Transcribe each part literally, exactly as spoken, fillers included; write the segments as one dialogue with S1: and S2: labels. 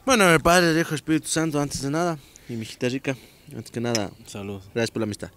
S1: Bueno, el Padre, el Hijo, el Espíritu Santo, antes de nada, y mi hijita rica, antes que nada,
S2: Salud.
S1: gracias por la amistad.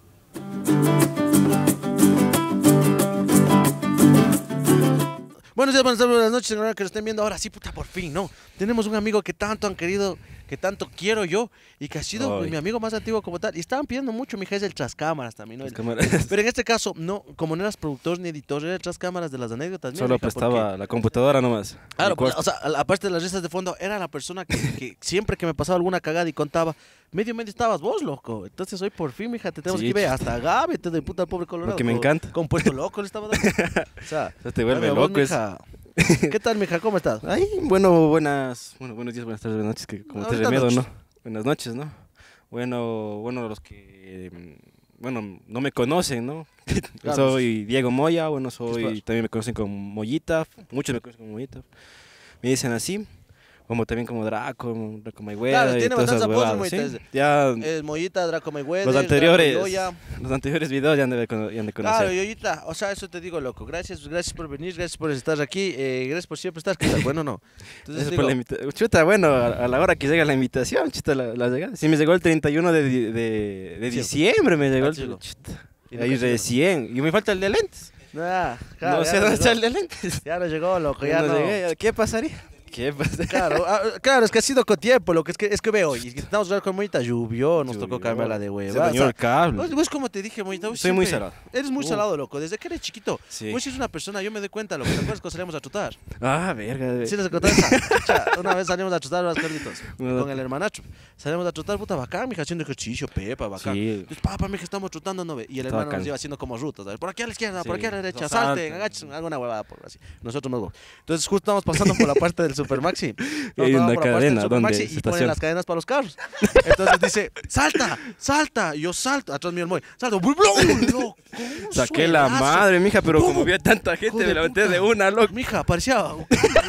S1: Buenos días, buenas tardes, buenas noches, señora que lo estén viendo ahora. Sí, puta, por fin, ¿no? Tenemos un amigo que tanto han querido, que tanto quiero yo, y que ha sido pues, mi amigo más antiguo como tal. Y estaban pidiendo mucho, mi hija es el tras cámaras también, ¿no? El-
S2: Cámaras.
S1: Pero en este caso, no, como no eras productor ni editor, era el tras cámaras de las anécdotas.
S2: Solo
S1: mija,
S2: prestaba
S1: porque-
S2: la computadora nomás.
S1: Claro,
S2: Mi cuarto.
S1: o sea, aparte de las risas de fondo, era la persona que, que siempre que me pasaba alguna cagada y contaba, medio medio estabas vos, loco. Entonces hoy por fin, mija, te tenemos
S2: Sí,
S1: que ver
S2: ch-
S1: hasta Gabe, te de puta al pobre Colorado.
S2: Lo que me
S1: con-
S2: encanta.
S1: Compuesto loco le estaba dando. O sea,
S2: Eso te vuelve
S1: dame a vos,
S2: loco. Es...
S1: mija. ¿Qué tal, mija? ¿Cómo estás?
S2: Ay, bueno, buenas, bueno, buenos días, buenas tardes, buenas noches, que como te
S1: Ahorita
S2: remedo,
S1: noches.
S2: ¿no? Buenas noches, ¿no? Bueno, bueno, los que, mm, bueno, no me conocen, ¿no? Yo
S1: Claro.
S2: soy Diego Moya, bueno,
S1: ¿Qué
S2: soy,
S1: pasa?
S2: también me conocen como Mollita, muchos me conocen como Mollita. Me dicen así, como también como Draco, Draco Mayweather
S1: Claro,
S2: y
S1: tiene
S2: todas esas
S1: bastantes apodos,
S2: huevadas,
S1: Mollita,
S2: ¿sí? Ya
S1: Es Mollita, Draco Mayweather,
S2: los anteriores,
S1: Draco Yoya.
S2: los anteriores videos ya han de, cono- ya han de conocer.
S1: Claro, Yoyita, o sea, eso te digo, loco. Gracias, gracias por venir, gracias por estar aquí, eh, gracias por siempre estar. ¿Qué tal? Bueno, no. Entonces,
S2: Eso
S1: digo,
S2: por la invita- Chuta, bueno, a, a la hora que llega la invitación, chuta, la, la llegada. Sí, me llegó el treinta y uno de, di- de, de diciembre, me llegó
S1: Ah,
S2: el...
S1: chico.
S2: Chuta,
S1: Y
S2: ahí
S1: nunca llegó.
S2: recién. Y me falta el de lentes.
S1: ah, claro,
S2: No
S1: ya
S2: sé
S1: no
S2: dónde está
S1: llegó.
S2: el de lentes.
S1: Ya no llegó, loco, ya
S2: Ya
S1: no.
S2: no llegué. ¿Qué pasaría? ¿Qué pasaría?
S1: Claro, ah, claro, es que ha sido con tiempo, lo que es que es que veo, y intentamos hablar con Moita, llovió, nos tocó
S2: Llovió.
S1: cambiarla de
S2: Se
S1: hueva.
S2: dañó el cable.
S1: Vos, vos como te dije, Moita, vos
S2: Soy muy
S1: siempre-
S2: salado.
S1: Eres muy
S2: Uh.
S1: salado, loco, desde que eres chiquito.
S2: Sí.
S1: Vos eres una persona, yo me doy cuenta, loco, ¿te acuerdas cuando salíamos a trotar?
S2: Ah, verga.
S1: Sí, les conté esa. Chucha, una vez salimos a trotar los carditos
S2: Una-
S1: con el hermanacho. Salimos a trotar, puta, bacán, mija, haciendo ejercicio, pepa, bacán.
S2: Sí.
S1: Entonces, papá, mija, estamos trotando, no ve. Y el
S2: Está
S1: hermano
S2: bacán.
S1: nos iba haciendo como rutas, ¿sabes? Por aquí a la izquierda, por
S2: Sí.
S1: aquí a la derecha,
S2: No
S1: salten,
S2: salten.
S1: agachen, alguna huevada, por así. Nosotros más huevos. Entonces, justo estamos pasando por la parte del Supermaxi.
S2: Y hay
S1: Nos
S2: una
S1: vamos por la parte del
S2: cadena
S1: Supermaxi
S2: donde se
S1: y ponen
S2: estaciona.
S1: las cadenas para los carros. Entonces dice, salta, salta. Y yo salto, atrás mío el moy, salto. ¡Blum! Loco, un
S2: Saqué la
S1: suelazo.
S2: madre, mija, pero
S1: ¿Cómo?
S2: como había tanta
S1: Hijo
S2: gente,
S1: de
S2: me levanté
S1: puta.
S2: de una, loco.
S1: Mija, parecía loco,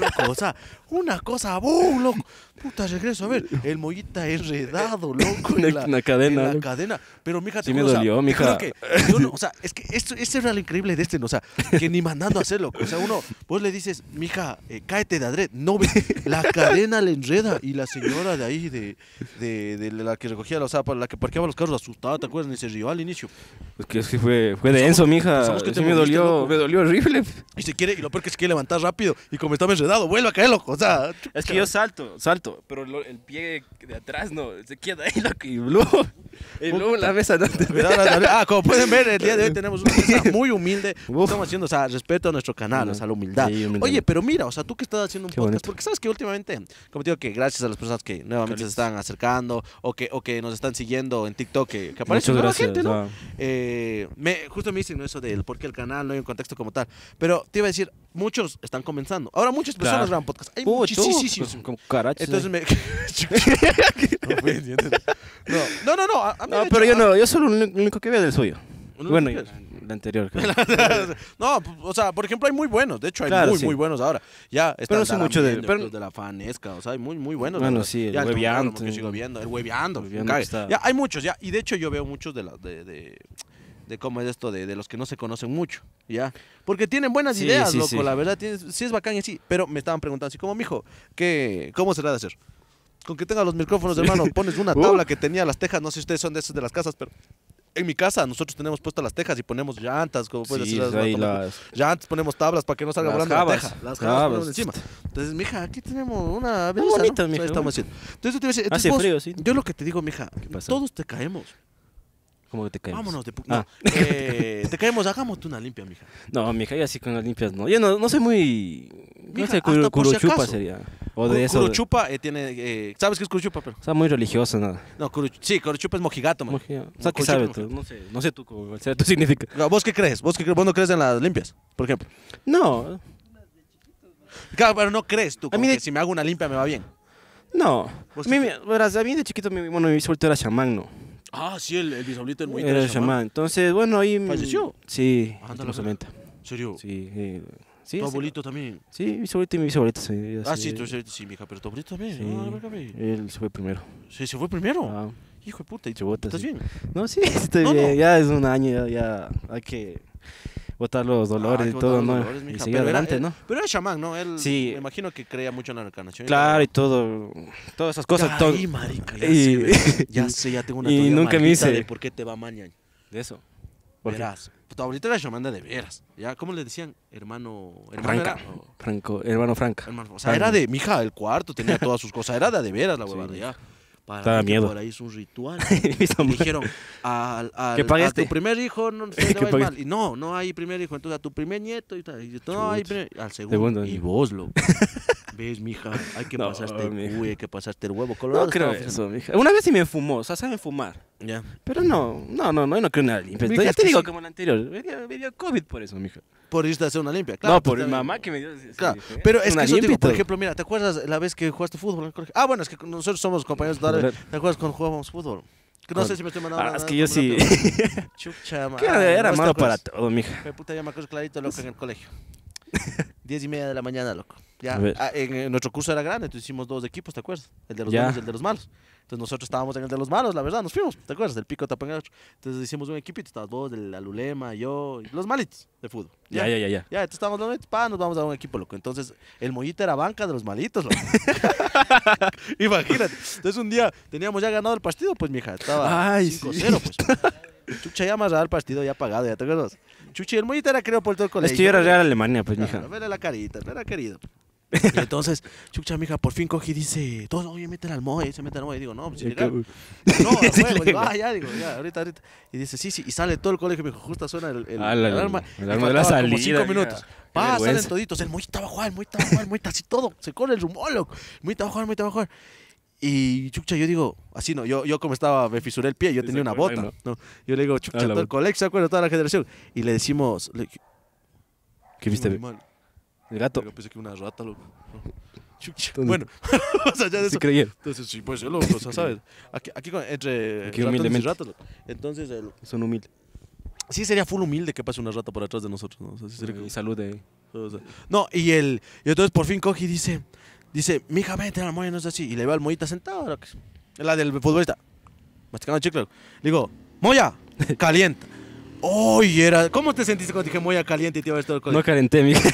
S1: o sea, una cosa, ¡boom! Loco. Puta, regreso a ver, el mollita enredado, loco, en
S2: Una-
S1: la,
S2: una cadena,
S1: en la
S2: loco.
S1: cadena. Pero, mija, te
S2: Sí me
S1: juro, o sea,
S2: dolió,
S1: te
S2: mija.
S1: juro que yo no- o sea, es que esto, esto era lo increíble de este, ¿no? O sea, que ni mandando a hacerlo. O sea, uno, vos le dices, mija, eh, cáete de adred. No, ve, la cadena le enreda. Y la señora de ahí, de, de, de la que recogía, o sea, para la que parqueaba los carros, asustada, ¿te acuerdas? Ni se rió al inicio.
S2: Es que, es que fue, fue denso, mija.
S1: pensamos que te
S2: Sí me
S1: moriste,
S2: dolió,
S1: loco.
S2: me dolió horrible.
S1: Y se quiere, y lo peor que se quiere levantar rápido. Y como estaba enredado, vuelve a caer, loco. O sea,
S2: Es que yo salto, salto, pero lo- el pie de atrás no, se queda ahí, loco, y blue. Y blue la mesa no te
S1: Cuidado, la tablet. Ah, como pueden ver, el día de hoy tenemos una mesa muy humilde.
S2: Uf.
S1: Estamos haciendo, o sea, respeto a nuestro canal, o sea, la humildad.
S2: Sí, humildad.
S1: Oye, pero mira, o sea, tú que estás haciendo un
S2: Qué
S1: podcast,
S2: bonito.
S1: porque sabes que últimamente, como te digo, que gracias a las personas que nuevamente se
S2: Calitos.
S1: están acercando o que, o que nos están siguiendo en TikTok, que, que aparece
S2: Muchas
S1: nueva
S2: gracias.
S1: gente, ¿no?
S2: ah.
S1: Eh, me, justo me dicen ¿no? eso del por qué el canal, no hay un contexto como tal. Pero te iba a decir, muchos están comenzando. Ahora muchas personas
S2: Claro.
S1: graban podcast. Hay
S2: Puh, tú,
S1: muchísimos.
S2: con- con cucarachas,
S1: Entonces
S2: eh.
S1: me... no, pues, ¿entiendes? no, no, no, no, a- a mí
S2: No,
S1: de
S2: pero
S1: hecho,
S2: yo no, yo solo lo único que veo del suyo.
S1: ¿Uno
S2: Bueno,
S1: que
S2: y
S1: ves?
S2: el anterior. creo.
S1: no, o sea, por ejemplo, hay muy buenos. De hecho, hay
S2: Claro,
S1: muy,
S2: sí.
S1: muy buenos ahora. Ya están
S2: Pero no sé mucho de-
S1: Daramiendo,
S2: pero-
S1: el Club de la Fanesca, o sea, hay muy, muy buenos. la
S2: Bueno,
S1: verdad.
S2: sí, el
S1: Ya
S2: Hueveando,
S1: Programa que sigo viendo, el hueveando.
S2: Hueveando
S1: cague.
S2: que está-
S1: Ya, hay muchos, ya. Y de hecho, yo veo muchos de, la, de, de, de cómo es esto, de, de los que no se conocen mucho, ¿ya? Porque tienen buenas
S2: Sí,
S1: ideas,
S2: sí,
S1: loco,
S2: sí.
S1: la verdad. Tienes, sí es bacán y sí. Pero me estaban preguntando así, como, mijo, ¿qué, ¿cómo será de hacer? Con que tenga los micrófonos, hermano, pones una
S2: Uh.
S1: tabla que tenía las tejas, no sé si ustedes son de esas de las casas, pero en mi casa nosotros tenemos puestas las tejas y ponemos llantas, como puedes
S2: Sí,
S1: decir,
S2: ahí
S1: las-
S2: las-
S1: llantas, ponemos tablas para que no salga
S2: Las
S1: volando la
S2: jabas.
S1: teja. Las
S2: Jabas,
S1: jabas ponemos encima. Entonces, mija, aquí tenemos una belleza,
S2: bonito,
S1: ¿no?
S2: mija,
S1: Ahí estamos
S2: bonito.
S1: haciendo. Entonces, tú te iba a decir,
S2: Hace
S1: entonces vos-
S2: frío, sí.
S1: yo lo que te digo, mija,
S2: pasa?
S1: todos te caemos.
S2: ¿Cómo que te caes?
S1: Vámonos de pu-
S2: Ah.
S1: no, eh, te caemos, hagámote una limpia, mija.
S2: No, mija, yo así con las limpias no. Yo no, no soy muy... No
S1: Mija,
S2: sé,
S1: hasta
S2: curu-
S1: por si
S2: curuchupa
S1: acaso.
S2: sería. O de eso. de-
S1: Curuchupa eh, tiene, eh, ¿sabes qué es curuchupa? Pero?
S2: O sea, muy religioso, nada.
S1: No, curuch- sí, curuchupa es mojigato, man.
S2: O sea,
S1: No,
S2: ¿qué
S1: curuchupa
S2: sabes
S1: no.
S2: tú? No sé, no sé tú cómo sea, tú significa.
S1: No, ¿vos qué crees? ¿Vos qué crees? ¿Vos no crees en las limpias, por ejemplo?
S2: No,
S1: Claro, pero no crees tú,
S2: A
S1: como
S2: mí de-
S1: que si me hago una limpia me va bien.
S2: no.
S1: ¿Vos
S2: A mí,
S1: qué
S2: me- verás, a mí de chiquito, mi, bueno, mi suelto era chamán, ¿no?
S1: Ah, sí, el, el bisabuelito del muy
S2: Era chamán. Entonces, bueno, ahí... mm,
S1: ¿Falleció?
S2: Sí,
S1: Ah, anda la
S2: lastimosamente.
S1: ¿En serio?
S2: Sí, eh, sí.
S1: ¿Tu
S2: sí.
S1: abuelito también?
S2: Sí, mi abuelito y mi bisabuelito. Sí,
S1: Ah,
S2: así,
S1: sí, tu abuelito sí, mija, pero tu abuelito también.
S2: Sí,
S1: Ah, verga, ve.
S2: él se fue primero.
S1: Sí, se fue primero.
S2: Ah,
S1: Hijo de puta, ¿y
S2: Chibota,
S1: ¿estás
S2: sí.
S1: bien?
S2: No, sí, estoy
S1: No,
S2: bien.
S1: no.
S2: Ya es un año, ya, ya hay que botar los dolores
S1: Ah,
S2: y
S1: que
S2: todo,
S1: botar los
S2: ¿no?
S1: dolores,
S2: Y
S1: mija.
S2: seguir
S1: Pero era-
S2: adelante,
S1: él-
S2: ¿no?
S1: Pero era chamán, ¿no? Él,
S2: Sí.
S1: me imagino que creía mucho en la reencarnación.
S2: Claro, y todo, todas esas cosas.
S1: Ya,
S2: todo-
S1: ahí, marica, ya
S2: y-
S1: sé, ¿verdad? Ya sé, ya tengo una
S2: y
S1: teoría
S2: nunca me
S1: maldita
S2: hice-
S1: de por qué te va mañana.
S2: De eso. ¿Por qué?
S1: Verás. Tu abuelito era chamán de veras. ¿Ya? ¿Cómo le decían? Hermano... hermano
S2: Franca.
S1: era, o-
S2: Franco, hermano Franca.
S1: hermano, o sea, era de... Mija, el cuarto tenía todas sus cosas. Era de a de veras la huevada,
S2: Sí.
S1: ya. Para
S2: Daba
S1: mí que
S2: miedo.
S1: Por ahí es un ritual.
S2: Mis
S1: Y
S2: hombres.
S1: dijeron, al, al,
S2: Que pague
S1: a
S2: este.
S1: tu primer hijo no se
S2: Que
S1: le va a ir
S2: pague
S1: mal. Y no, no hay primer hijo. Entonces a tu primer nieto y tal. Y no hay
S2: Chuta.
S1: primer... Al segundo.
S2: Segundo.
S1: Y vos, loco. ¿Ves, mija? Hay que
S2: No,
S1: pasarte
S2: mija.
S1: uy, hay que pasarte el huevo. Colorado
S2: No creo
S1: estaba-
S2: eso, mija. Una vez sí me fumó, o sea, saben fumar.
S1: Ya.
S2: Pero no, no, no, no, yo no creo en nada limpio.
S1: Mija,
S2: Ya
S1: es
S2: te
S1: que
S2: digo
S1: sí.
S2: como el anterior, me dio, me dio COVID por eso, mija.
S1: Por irte a hacer una limpia. Claro,
S2: no,
S1: pues,
S2: por mi
S1: también.
S2: mamá que me dio. sí,
S1: Claro,
S2: dije,
S1: pero es que
S2: una
S1: eso
S2: limpia
S1: digo,
S2: y
S1: por
S2: todo.
S1: ejemplo, mira, ¿te acuerdas la vez que jugaste fútbol en el colegio? Ah, bueno, es que nosotros somos compañeros de
S2: Joder.
S1: ¿Te acuerdas cuando jugábamos fútbol? Que no
S2: Con-
S1: sé si me estoy mandando
S2: Ah,
S1: nada,
S2: es que yo
S1: nada,
S2: sí.
S1: pero- Chucha,
S2: Que
S1: madre,
S2: era, era
S1: ¿no te
S2: malo para
S1: acuerdas?
S2: todo, mija.
S1: Me puta, ya me acuerdo clarito, loco, en el colegio. Diez y media de la mañana, loco. Ya,
S2: A ver.
S1: ah, en, en nuestro curso era grande, entonces hicimos dos equipos, ¿te acuerdas? El de los
S2: Ya.
S1: buenos y el de los malos. Entonces nosotros estábamos en el de los malos, la verdad, nos fuimos, ¿te acuerdas? Del pico Tapangacho. Entonces hicimos un equipito, estabas vos, de la Lulema, yo, y los malitos de fútbol.
S2: Ya, ya, ya, ya.
S1: Ya, entonces estábamos los malitos, pa, nos vamos a un equipo, loco. Entonces el mollito era banca de los malitos, loco. Imagínate. Entonces un día teníamos ya ganado el partido, pues, mija, estaba
S2: Ay,
S1: cinco
S2: sí.
S1: cero, pues. Chucha ya más el partido ya pagado, ¿ya te acuerdas? Chucha, y el mollito era creo por todo el colegio.
S2: Es que yo era Real Alemania, pues,
S1: Claro,
S2: mija.
S1: vele la carita, era querido. Y entonces, chucha, mija, por fin coge y dice, todos, oye, métele al molle, se mete al molle. Y digo, no, pues
S2: Sí,
S1: ilegal.
S2: que-
S1: No, a
S2: Es
S1: huevo. Digo,
S2: ilegal.
S1: ah, ya, digo, ya, ahorita, ahorita. Y dice, sí, sí, y sale todo el colegio, me dijo, justo suena el, el,
S2: Ah, la-
S1: el alarma.
S2: el
S1: y
S2: alarma de la
S1: faltaba como
S2: salida,
S1: cinco
S2: mija.
S1: minutos.
S2: Qué
S1: Pa, salen
S2: vergüenza.
S1: toditos, el mollito va a jugar, el mollito va a jugar, el mollito así todo, se corre el rumor, loco. El mollito va a jugar, el mollito va a jugar. Y chucha, yo digo, así no, yo, yo como estaba, me fisuré el pie, yo
S2: Sí,
S1: tenía
S2: se
S1: una
S2: acuerda,
S1: bota. No, yo le digo, chucha,
S2: Ah, la
S1: todo el
S2: bota.
S1: colegio se acuerda, toda la generación. Y le decimos, le,
S2: ¿Qué viste?
S1: un animal.
S2: El gato.
S1: Yo pensé que una rata, loco. Chucha.
S2: ¿Dónde?
S1: Bueno, más allá de
S2: Sí
S1: eso.
S2: creyeron.
S1: Entonces, sí, pues yo lo, o sea, ¿sabes? Aquí, aquí con- entre
S2: Aquí
S1: ratones y
S2: humildemente.
S1: ratas, loco. Entonces, el-
S2: Son humildes.
S1: sí sería full humilde que pase una rata por atrás de nosotros, ¿no? O sea, sí sería como-
S2: Y salud de...
S1: o sea, no, y el y entonces por fin coge y dice, dice, mija, vente a la molla, no es así. Y le veo al mollita sentado, loco. La del futbolista, masticando chicle. loco. Le digo, molla, calienta. Oye, era, ¿cómo te sentiste cuando dije molla caliente y te iba a ver todo el colegio?
S2: No calenté, mija.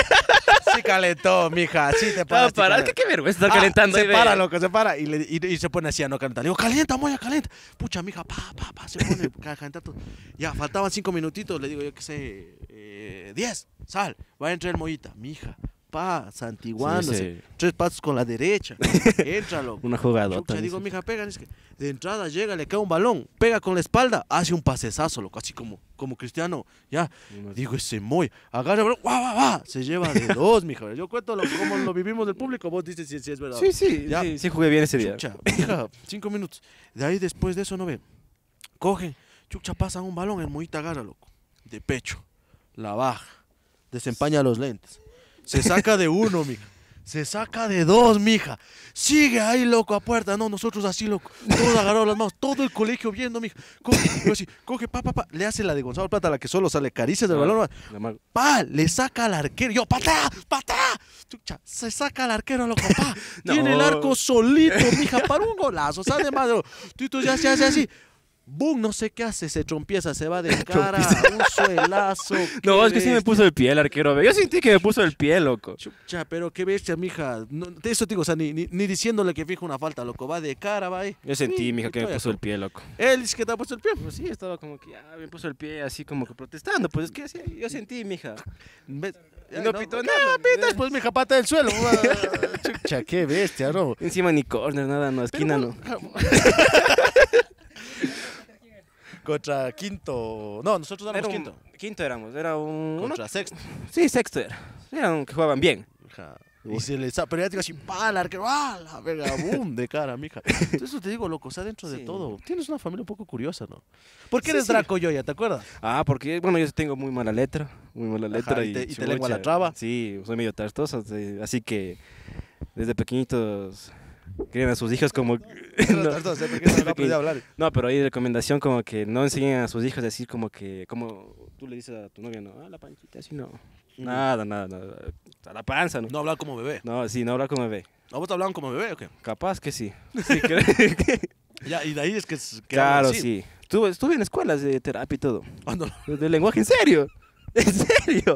S1: Sí calentó, mija, sí te
S2: No,
S1: paraste,
S2: para, es
S1: calentó.
S2: que qué vergüenza estar
S1: Ah,
S2: calentando.
S1: Se
S2: ahí, ve.
S1: para, loco, se para. Y, le, y, y se pone así a no calentar. Le digo, calienta, moya, calienta. Pucha, mija, pa, pa, pa. Se pone a calentar todo. Ya, faltaban cinco minutitos. Le digo, yo qué sé, eh, diez. Sal, va a entrar el mollita. Mija, pa, santiguándose.
S2: Sí, sí.
S1: Tres pasos con la derecha. Entra, loco.
S2: Una jugadota.
S1: Chucha, digo,
S2: dice.
S1: mija, pega. Es que de entrada llega, le cae un balón. Pega con la espalda, hace un pasesazo, loco. Así como, como Cristiano. Ya. Digo, ese muy, agarra, el balón, guau, guau, guau, se lleva de dos, mija. Yo cuento lo, cómo lo vivimos del público, vos dices si, si es verdad.
S2: Sí, sí,
S1: Ya.
S2: sí, sí jugué bien ese día.
S1: Chucha, mija, cinco minutos. De ahí después de eso, no ve. Cogen, chucha, pasan un balón, el mollita agarra, loco. De pecho, la baja, desempaña los lentes. Se saca de uno, mija. Se saca de dos, mija. Sigue ahí, loco, a puerta. No, nosotros así, loco. Todos agarrados las manos. Todo el colegio viendo, mija. Coge, yo así, coge, pa, pa, pa. Le hace la de Gonzalo Plata, la que solo sale caricias del
S2: Ah,
S1: balón.
S2: la mago.
S1: Pa, le saca al arquero. Yo, patá, patá. Chucha, se saca al arquero, loco, pa.
S2: No.
S1: Tiene el arco solito, mija, para un golazo. Sale madre. Tito ya se hace así. Boom, no sé qué hace, se trompieza, se va de cara, un suelazo.
S2: No,
S1: qué
S2: es que sí me
S1: bestia.
S2: puso el pie el arquero. ve. Yo sentí que me puso el pie, loco.
S1: Chucha, pero qué bestia, mija. No, de eso te digo, o sea, ni, ni, ni diciéndole que fija una falta, loco. Va de cara, va ahí.
S2: Yo sentí,
S1: Sí,
S2: mija, que me
S1: todavía
S2: puso el
S1: como-
S2: pie, loco.
S1: Él dice que te ha puesto el pie.
S2: Pues sí, estaba como que ya me puso el pie así como que protestando. Pues es que así, yo sentí, mija.
S1: ¿Ves?
S2: Y no pitó
S1: ¿qué
S2: nada.
S1: pitas? Pues mija, pata del suelo. Chucha, qué bestia, ¿no?
S2: Encima ni corner, nada, no, esquina no.
S1: Contra quinto. No, nosotros
S2: Era
S1: éramos
S2: un-
S1: quinto.
S2: quinto éramos, era un... uno-
S1: Contra sexto.
S2: Sí, sexto era. Eran que jugaban bien.
S1: Hija, y se le sa- pero ya te digo así, pala, arquero, ¡ah! La verga, boom, de cara, mija. Entonces eso te digo, loco, o sea, dentro de
S2: Sí.
S1: todo, tienes una familia un poco curiosa, ¿no? ¿Por qué
S2: Sí,
S1: eres
S2: sí.
S1: Draco Yoya, te acuerdas?
S2: Ah, porque, bueno, yo tengo muy mala letra, muy mala letra.
S1: Ajá, y
S2: y,
S1: te- y te
S2: chucha,
S1: lengua la traba.
S2: Sí, soy medio tartoso, sí, así que desde pequeñitos crían a sus hijos como...
S1: No,
S2: no,
S1: no sé por qué no aprendí a hablar.
S2: no, pero hay recomendación como que no enseñen a sus hijos a decir como que, como tú le dices a tu novia, no, ah, la panchita, así no. Nada, nada, nada, a la panza, ¿no?
S1: No hablar como bebé.
S2: No, sí, no hablar como bebé.
S1: ¿A vos te hablaban como bebé o qué?
S2: Capaz que sí. Sí, creo que-
S1: Ya, y de ahí es que... es- que
S2: claro,
S1: hablan así.
S2: sí. Estuve, estuve en escuelas de terapia y todo.
S1: Ah, no.
S2: De lenguaje en serio. ¿En serio?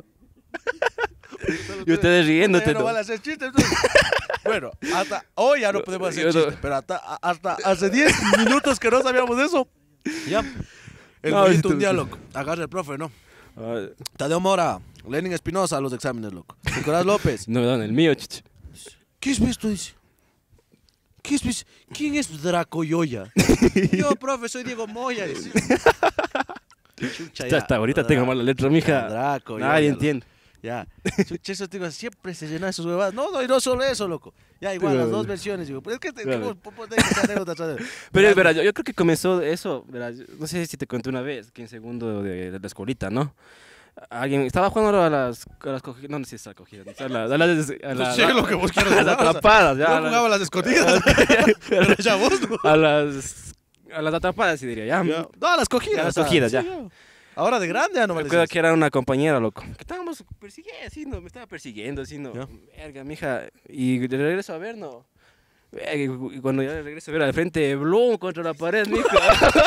S2: Y ustedes riéndote,
S1: Ya no
S2: ¿no?
S1: van a hacer chistes. entonces. Bueno, hasta hoy ya no podemos hacer
S2: Yo no-
S1: chistes, pero hasta, hasta hace diez minutos que no sabíamos de eso. Ya. El
S2: No,
S1: güeyito
S2: esto-
S1: un día, loco. Agarra el profe, ¿no?
S2: Ah,
S1: Tadeo Mora, Lenin Espinosa a los exámenes, loco. Nicolás López.
S2: no me dan el mío, chichi.
S1: ¿Qué es esto? Dice. ¿Qué es esto? ¿Quién es Draco Yoya? Yo, profe, soy Diego Moya. Dice. Chucha,
S2: Hasta, hasta ahorita
S1: Dra-
S2: tengo mala letra, mija.
S1: Draco,
S2: Nadie
S1: Yoya,
S2: entiende.
S1: Ya. Chucha, eso te digo, siempre se llena de sus huevadas. No, no, y no solo eso, loco. Ya, igual,
S2: Pero-
S1: las dos versiones, digo. Pero es que te,
S2: Claro.
S1: tengo- po- tengo esa anécdota atrás de-
S2: Pero,
S1: Verás,
S2: verás, yo, yo creo que comenzó eso, verás, yo no sé si te conté una vez, que en segundo de, de la escuelita, ¿no? Alguien estaba jugando a las, a las cogidas, no, no sé si es a cogidas, a las, a las, a las,
S1: Sí, lo que vos quieras
S2: a las
S1: jugar, o sea,
S2: atrapadas, ya,
S1: Yo
S2: a las-
S1: jugaba a las escondidas. Pero ya vos, ¿no?
S2: a las, a las atrapadas, sí diría, ya.
S1: Ya. No, a las cogidas.
S2: A las
S1: o sea,
S2: cogidas, ya.
S1: sí, Ahora de grande ya no me
S2: Me
S1: lo
S2: acuerdo
S1: dices.
S2: que era una compañera, loco. Que estábamos persiguiendo, así, no, me estaba persiguiendo, así, no.
S1: Ya.
S2: Verga, mija. Y de regreso a ver, no. Verga, y cuando ya regreso a ver al frente, Bloom contra la pared, mija.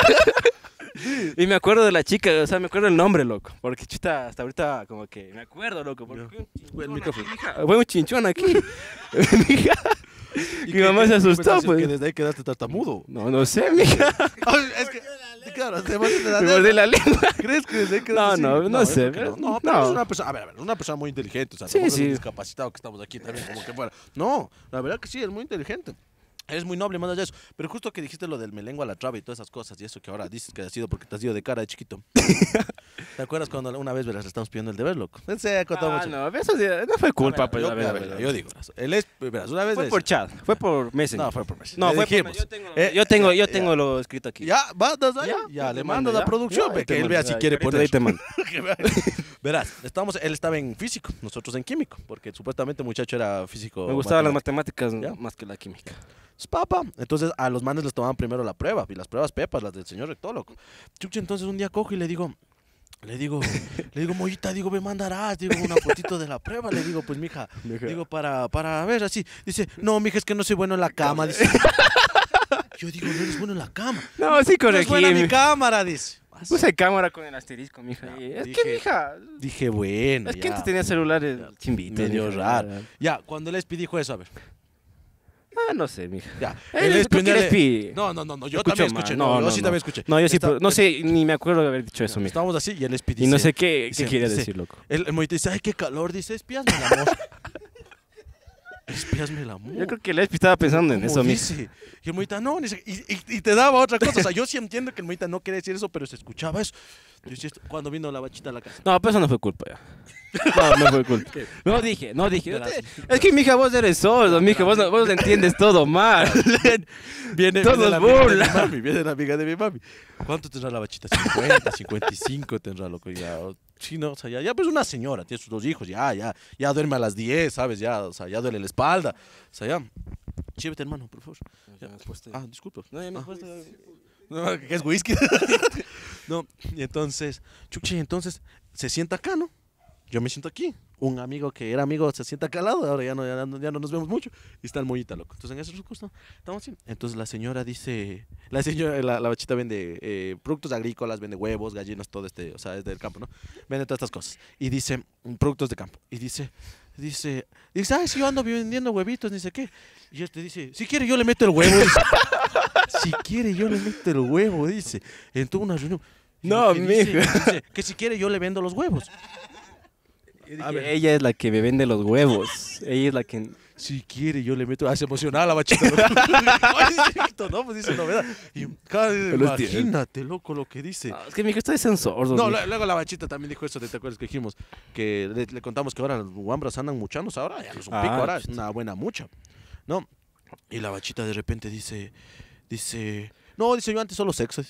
S2: Y me acuerdo de la chica, o sea, me acuerdo el nombre, loco. Porque chuta, hasta ahorita como que me acuerdo, loco. Porque fue un
S1: Fue el
S2: chinchón
S1: micrófono.
S2: aquí, mija. Fue un chinchón aquí. Mija.
S1: ¿Y
S2: Mi
S1: qué-
S2: mamá
S1: qué-
S2: se
S1: qué
S2: asustó,
S1: pensaste?
S2: pues.
S1: Que desde ahí quedaste tartamudo.
S2: No, no sé, mija.
S1: Ay, es que, claro, además te da-
S2: Me mordí la lengua.
S1: ¿Crees que desde ahí
S2: No,
S1: quedaste
S2: no,
S1: así?
S2: no sé,
S1: yo creo que
S2: pero-
S1: No, no, pero
S2: no.
S1: es una persona, a ver, a ver, una persona muy inteligente, o sea,
S2: Sí,
S1: tampoco es un
S2: sí.
S1: discapacitado que estamos aquí también como que fuera. No, la verdad que sí, es muy inteligente. Es muy noble, más allá de eso. Pero justo que dijiste lo del me lengua a la traba y todas esas cosas, y eso que ahora dices que ha sido porque te has ido de cara de chiquito. ¿Te acuerdas cuando una vez verás, le estamos pidiendo el deber, loco? Él se ha contado
S2: Ah,
S1: mucho.
S2: no, eso sí, no fue culpa,
S1: A ver,
S2: pues.
S1: yo,
S2: a ver,
S1: a
S2: a
S1: ver,
S2: ver,
S1: yo digo, él es, verás, una vez
S2: Fue
S1: le-
S2: por chat, fue por Messenger.
S1: No, fue por Messenger.
S2: No,
S1: Le
S2: fue
S1: dijimos,
S2: por, yo tengo,
S1: eh,
S2: yo tengo, yo
S1: ya,
S2: tengo lo escrito aquí.
S1: Ya, mandas ahí.
S2: Ya,
S1: Ya,
S2: te
S1: le
S2: mando,
S1: mando a la
S2: ya.
S1: producción,
S2: Ya,
S1: ve,
S2: te
S1: que él
S2: mando,
S1: vea si
S2: ya,
S1: quiere
S2: ahorita
S1: poner.
S2: ahí te mando.
S1: Que vea. Verás, estamos, él estaba en físico, nosotros en químico, porque supuestamente el muchacho era físico.
S2: Me gustaban las
S1: matemático.
S2: matemáticas
S1: Ya.
S2: más que la química.
S1: Es papa. Entonces a los manes les tomaban primero la prueba, y las pruebas pepas, las del señor rector, loco. Chucha, entonces un día cojo y le digo, le digo, le digo, Mollita, digo, me mandarás, digo, una fotito de la prueba, le digo, pues mija,
S2: Mija.
S1: digo, para, para ver así. Dice, no, mija, es que no soy bueno en la cama, dice. Yo digo, no eres bueno en la cama.
S2: No, sí
S1: No
S2: corregí.
S1: es buena mi
S2: mi-
S1: cámara, dice.
S2: Puse cámara con el asterisco, mija. y es
S1: dije-
S2: que, mija,
S1: Dije, bueno,
S2: es que
S1: ya.
S2: antes tenía celulares chimbitos.
S1: Medio
S2: mija.
S1: raro. Ya, cuando el Espi dijo eso, a ver.
S2: Ah, no sé, mija.
S1: Ya.
S2: El
S1: Espi
S2: ¿por qué
S1: un día
S2: el Espi?
S1: No, no, no, no, yo
S2: Escucho
S1: también
S2: mal.
S1: escuché.
S2: No,
S1: No, yo
S2: no,
S1: sí
S2: no.
S1: también escuché.
S2: No, yo sí,
S1: Está-
S2: pero- no sé, ni me acuerdo de haber dicho eso, mija.
S1: Estábamos así y el Espi dice.
S2: Y no sé qué,
S1: dice-
S2: qué quiere
S1: dice-
S2: decir, loco.
S1: El, el Mollita dice, ay, qué calor, dice, espíasme el amor. Espíasme el amor.
S2: Yo creo que el Espi estaba pensando en
S1: ¿Cómo
S2: eso, mija.
S1: dice? Y el Mollita, no, ni se- y, y- y te daba otra cosa. O sea, yo sí entiendo que el Mollita no quiere decir eso, pero se escuchaba eso. Yo decía, cuando vino la bachita a la casa.
S2: No, pero eso no fue culpa ya. No, no fue culpa. No dije, no dije.
S1: Verás.
S2: Es que, mija, vos eres sordo, mija, vos, no- vos entiendes todo mal.
S1: Viene,
S2: Todos
S1: viene la amiga de mi
S2: burlan.
S1: mami, viene la amiga de mi mami. ¿Cuánto tendrá la bachita? cincuenta, cincuenta y cinco tendrá, loco. Ya, o- sí, no, o sea, ya, ya pues una señora, tiene sus dos hijos, ya, ya, ya duerme a las diez, ¿sabes? Ya, o sea, ya duele la espalda. O sea, ya. Chívete, hermano, por favor. Ah, disculpa.
S2: No, ya me
S1: Ah.
S2: has puesto-
S1: No, que es whisky. No, y entonces, chuchi, entonces se sienta acá, ¿no? Yo me siento aquí. Un amigo que era amigo se sienta acá al lado, ahora ya no, ya no, ya no nos vemos mucho. Y está el Mollita, loco. Entonces en ese recurso estamos así. Entonces la señora dice, la señora, la, la bachita vende eh, productos agrícolas, vende huevos, gallinas, todo este, o sea, es del campo, ¿no? Vende todas estas cosas. Y dice, mm, productos de campo. Y dice, dice, dice, ay, si yo ando vendiendo huevitos, ni sé qué. Y este dice, si quiere yo le meto el huevo, dice. Si quiere yo le meto el huevo, dice. En toda una reunión. Y
S2: No,
S1: lo que dice,
S2: mijo.
S1: dice, que si quiere yo le vendo los huevos. Y
S2: A
S1: dije,
S2: ver, ella es la que me vende los huevos. Ella es la que.
S1: si quiere yo le meto. Ah, se emocionaba la bachita. Ay, chiquito, no, pues dice novedad. Y cada vez,
S2: Pero es que-
S1: imagínate, loco, lo que dice.
S2: Ah, es que, mija, ustedes son sordos.
S1: No,
S2: mija.
S1: lu- luego la bachita también dijo eso, ¿te acuerdas que dijimos? Que le, le contamos que ahora los guambras andan muchanos ahora, ya no es un
S2: Ah,
S1: pico, ahora es
S2: chuta.
S1: una buena mucha, ¿no? Y la bachita de repente dice, dice, no, dice, yo antes solo sexo.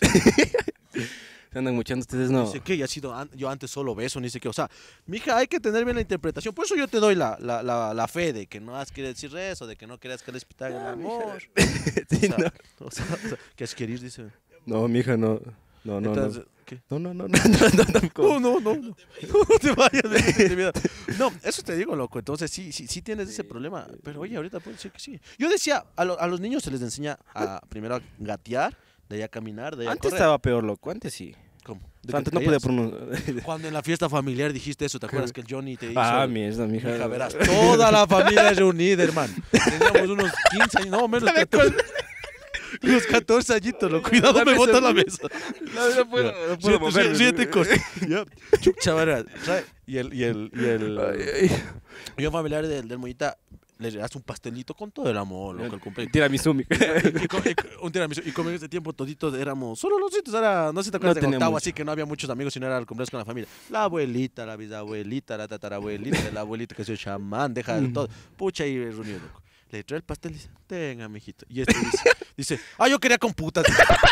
S2: Se andan muchando ustedes, no.
S1: Dice, ¿qué? Ya ha sido, an- yo antes solo beso, ni sé qué. O sea, mija, hay que tener bien la interpretación. Por eso yo te doy la, la, la, la fe de que no has querido decir eso, de que no querías que les pitara el
S2: Ah, mija.
S1: amor.
S2: Sí,
S1: o, sea,
S2: no.
S1: o sea, o sea, que es querer, dice.
S2: No, mija, no. No, no,
S1: Entonces,
S2: no.
S1: ¿qué?
S2: No, no, no, no, no, no, tampoco.
S1: No, no, no, no. No te vayas de mi intimidad. No, eso te digo, loco. Entonces sí, sí, sí tienes ese problema. Pero oye, ahorita puede ser que sí. Yo decía, a, lo- a los niños se les enseña a primero a gatear, de ahí a caminar, de ahí a
S2: Antes
S1: correr.
S2: estaba peor, loco. Antes sí.
S1: ¿Cómo? de que
S2: Antes
S1: te
S2: no podía
S1: caías.
S2: pronunciar.
S1: Cuando en la fiesta familiar dijiste eso, ¿te acuerdas que el Johnny te hizo?
S2: Ah, mierda, mija.
S1: Mija, verás, toda la familia reunida, hermano. Teníamos unos quince años, no, menos catorce. Unos catorce añitos, lo cuidado
S2: La
S1: me
S2: mesa-
S1: bota la mesa.
S2: No, no puedo,
S1: Ya.
S2: no puedo
S1: Siete,
S2: moverme.
S1: siete cosas. Ya. Chucha, verás, ¿sabes? Y el, y el, y el,
S2: Ay, ay.
S1: y un familiar del, del Mollita le regalas un pastelito con todo el amor, loco, el cumpleaños.
S2: Tiramisú, mija.
S1: Y, co- y co- un tiramisú. Y como en ese tiempo toditos éramos solo los hitos, era, no sé si te acuerdas
S2: No
S1: de
S2: tenía
S1: octavo,
S2: mucho.
S1: así que no había muchos amigos, sino era el cumpleaños con la familia. La abuelita, la bisabuelita, la tatarabuelita, la abuelita que soy chamán, deja de todo. Pucha ahí reunido, loco. Le trae el pastel y dice, tenga, mijito. Y este dice, dice, ah, yo quería con putas.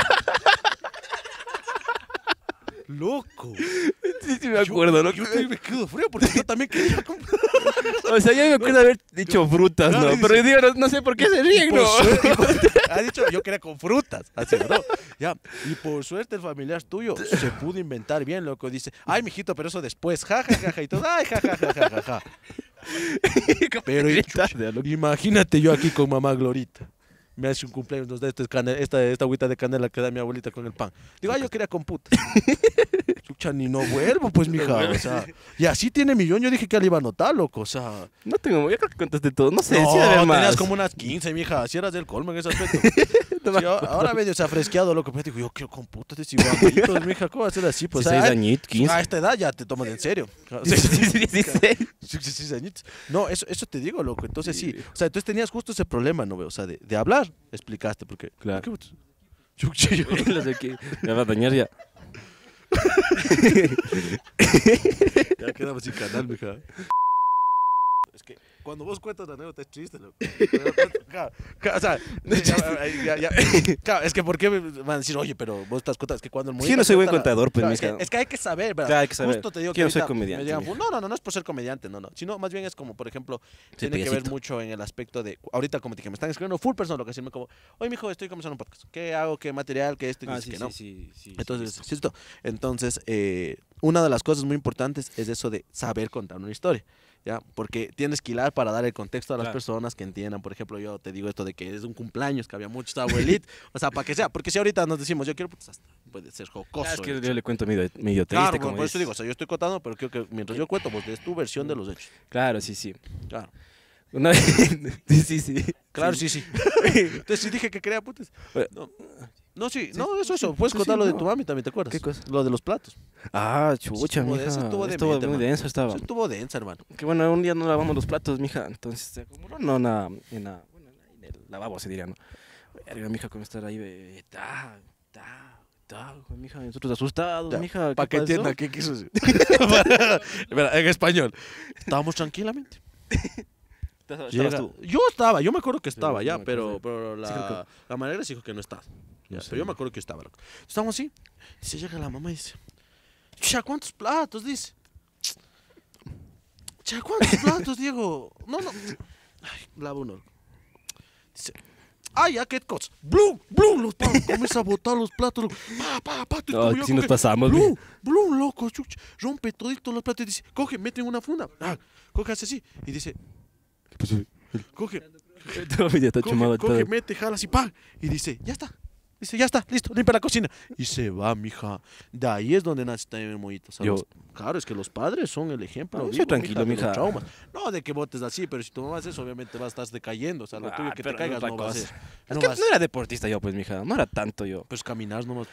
S1: Loco.
S2: Sí, sí me acuerdo, ¿no?
S1: Yo, yo me quedo frío porque yo también quería con
S2: O sea, yo me acuerdo haber dicho frutas,
S1: Claro,
S2: ¿no?
S1: dice-
S2: Pero yo digo, no, no sé por qué se ríen, ¿no?
S1: Por suerte- ha dicho, yo quería con frutas. Así, ¿no? Ya. Y por suerte el familiar tuyo se pudo inventar bien, loco. Dice, ay, mijito, pero eso después. Ja, ja, ja, ja. Y todo, ay, ja, ja, ja, ja, ja, ja. Pero y-
S2: Tarde, loco.
S1: imagínate yo aquí con mamá Glorita. Me hace un cumpleaños, nos da este cane- esta, esta agüita de canela que da mi abuelita con el pan. Digo, ay, yo quería con puta. Chucha, ni no vuelvo, pues, mija. O sea, y así tiene millón. Yo dije que le iba a notar, loco. O sea,
S2: No tengo, yo creo que contaste todo. No sé,
S1: no,
S2: sí debe haber más.
S1: tenías como unas quince, mija. Si eras del colmo en ese aspecto. Sí, ahora- ahora medio se ha fresqueado, loco. Pero digo, yo quiero con putas de ciguamitos, mija. ¿Cómo va a ser así? Pues,
S2: dieciséis
S1: a-
S2: añitos, quince.
S1: A esta edad ya te toman en serio.
S2: dieciséis.
S1: dieciséis añitos. No, eso, eso te digo, loco. Entonces sí. O sea, entonces tenías justo ese problema, ¿no? O sea, de, de hablar, explicaste. Porque.
S2: Claro.
S1: ¿por qué vos- Chucha, yo-
S2: Lo sé que me va a dañar ya.
S1: Ya quedamos sin canal, mija. Es que cuando vos cuentas la anécdota es triste, loco. Claro, claro, o sea, ya, ya, ya. Claro, es que ¿por qué me van a decir, oye, pero vos estás contando? Es que cuando el
S2: Sí,
S1: Mollita
S2: no soy buen
S1: cuenta la-
S2: contador, pues,
S1: Claro, es,
S2: mija.
S1: que, es que hay que saber, ¿verdad?
S2: Claro, hay que saber.
S1: Justo te digo
S2: Yo no soy
S1: ahorita
S2: comediante,
S1: me llegan,
S2: mija.
S1: no, no, no, no es por ser comediante, no, no. Sino más bien es como, por ejemplo,
S2: Sí,
S1: tiene que ver
S2: payasito.
S1: mucho en el aspecto de, ahorita como te dije, me están escribiendo full personas, lo que decirme como, oye, mijo, estoy comenzando un podcast. ¿Qué hago? ¿Qué material? ¿Qué esto? Y
S2: Ah,
S1: dices
S2: sí,
S1: que
S2: sí,
S1: no.
S2: sí, sí.
S1: Entonces,
S2: sí,
S1: ¿sí esto? Entonces eh, una de las cosas muy importantes es eso de saber contar una historia, ¿ya? Porque tienes que hilar para dar el contexto a las
S2: Claro.
S1: personas que entiendan. Por ejemplo, yo te digo esto de que es un cumpleaños, que había muchos abuelitos, o sea, para que sea, porque si ahorita nos decimos, yo quiero, pues hasta puede ser jocoso.
S2: Ah, es que
S1: el
S2: yo le cuento medio, medio triste.
S1: Claro,
S2: como
S1: por eso
S2: es.
S1: digo, o sea, yo estoy contando, pero creo que mientras yo cuento, vos des tu versión de los hechos.
S2: Claro, sí, sí.
S1: Claro,
S2: Una vez. Sí, sí, sí.
S1: claro, sí, sí. Entonces sí dije que quería putas.
S2: Bueno.
S1: No, no sí, no, eso, eso. Puedes
S2: Sí,
S1: contar lo de
S2: no.
S1: tu mami también, ¿te acuerdas?
S2: ¿Qué cosa?
S1: Lo de los platos.
S2: Ah, chucha,
S1: estuvo
S2: mija.
S1: denso, estuvo
S2: Estuvo
S1: demente,
S2: muy
S1: man.
S2: denso estaba.
S1: Eso estuvo densa, hermano.
S2: Que bueno, un día no lavamos los platos, mija. Entonces se acumuló no, na- en, la, bueno, en el lavabo, se diría, ¿no? Verga, mija, cómo estar ahí, eh, ta, ta, ta, mija, y nosotros asustados,
S1: Ya,
S2: mija.
S1: Para que
S2: pasó?
S1: entienda qué quiso decir. Espera, en español. Estábamos tranquilamente.
S2: Estabas
S1: Llega-
S2: tú.
S1: Yo estaba, yo me acuerdo que estaba
S2: Sí,
S1: ya,
S2: me
S1: pero,
S2: acuerdo.
S1: pero
S2: Sí,
S1: la,
S2: creo
S1: la manera dijo que no estaba. Ya,
S2: No sé.
S1: pero yo me acuerdo que estaba. Loco. Estamos así. Y se llega la mamá y dice: Cha, ¿cuántos platos? Dice. Cha, ¿cuántos platos, Diego? No, no. Ay, lava uno. Dice: Ay, ya, qué cosas. Blue, Blue, los platos. Comienza a botar los platos. Loco. Pa, pa, pa. tú-
S2: No,
S1: como
S2: que
S1: yo
S2: sí nos
S1: coge-
S2: pasamos,
S1: Blue,
S2: mija.
S1: Blue, loco, chuch. Rompe toditos los platos y dice: Coge, mete en una funda. Ah, coge, hace así. Y dice: Coge.
S2: Todo ya está
S1: Coge,
S2: chumado
S1: coge,
S2: todo.
S1: mete, jala así, pa. Y dice, ya está. Dice, ya está, listo, limpia la cocina. Y se va, mija. De ahí es donde nace también el Mollita. O sea,
S2: Yo-
S1: los- claro, es que los padres son el ejemplo.
S2: Ah, yo
S1: vivo,
S2: tranquilo,
S1: de los
S2: mija.
S1: traumas. No de que votes así, pero si tu mamá hace eso, obviamente vas a estar decayendo. O sea, lo
S2: Ah,
S1: tuyo que te
S2: pero
S1: caigas
S2: otra
S1: no va a
S2: cosa.
S1: ser.
S2: Es
S1: No
S2: que
S1: vas-
S2: no era deportista yo, pues, mija. No era tanto yo.
S1: Pues caminar nomás.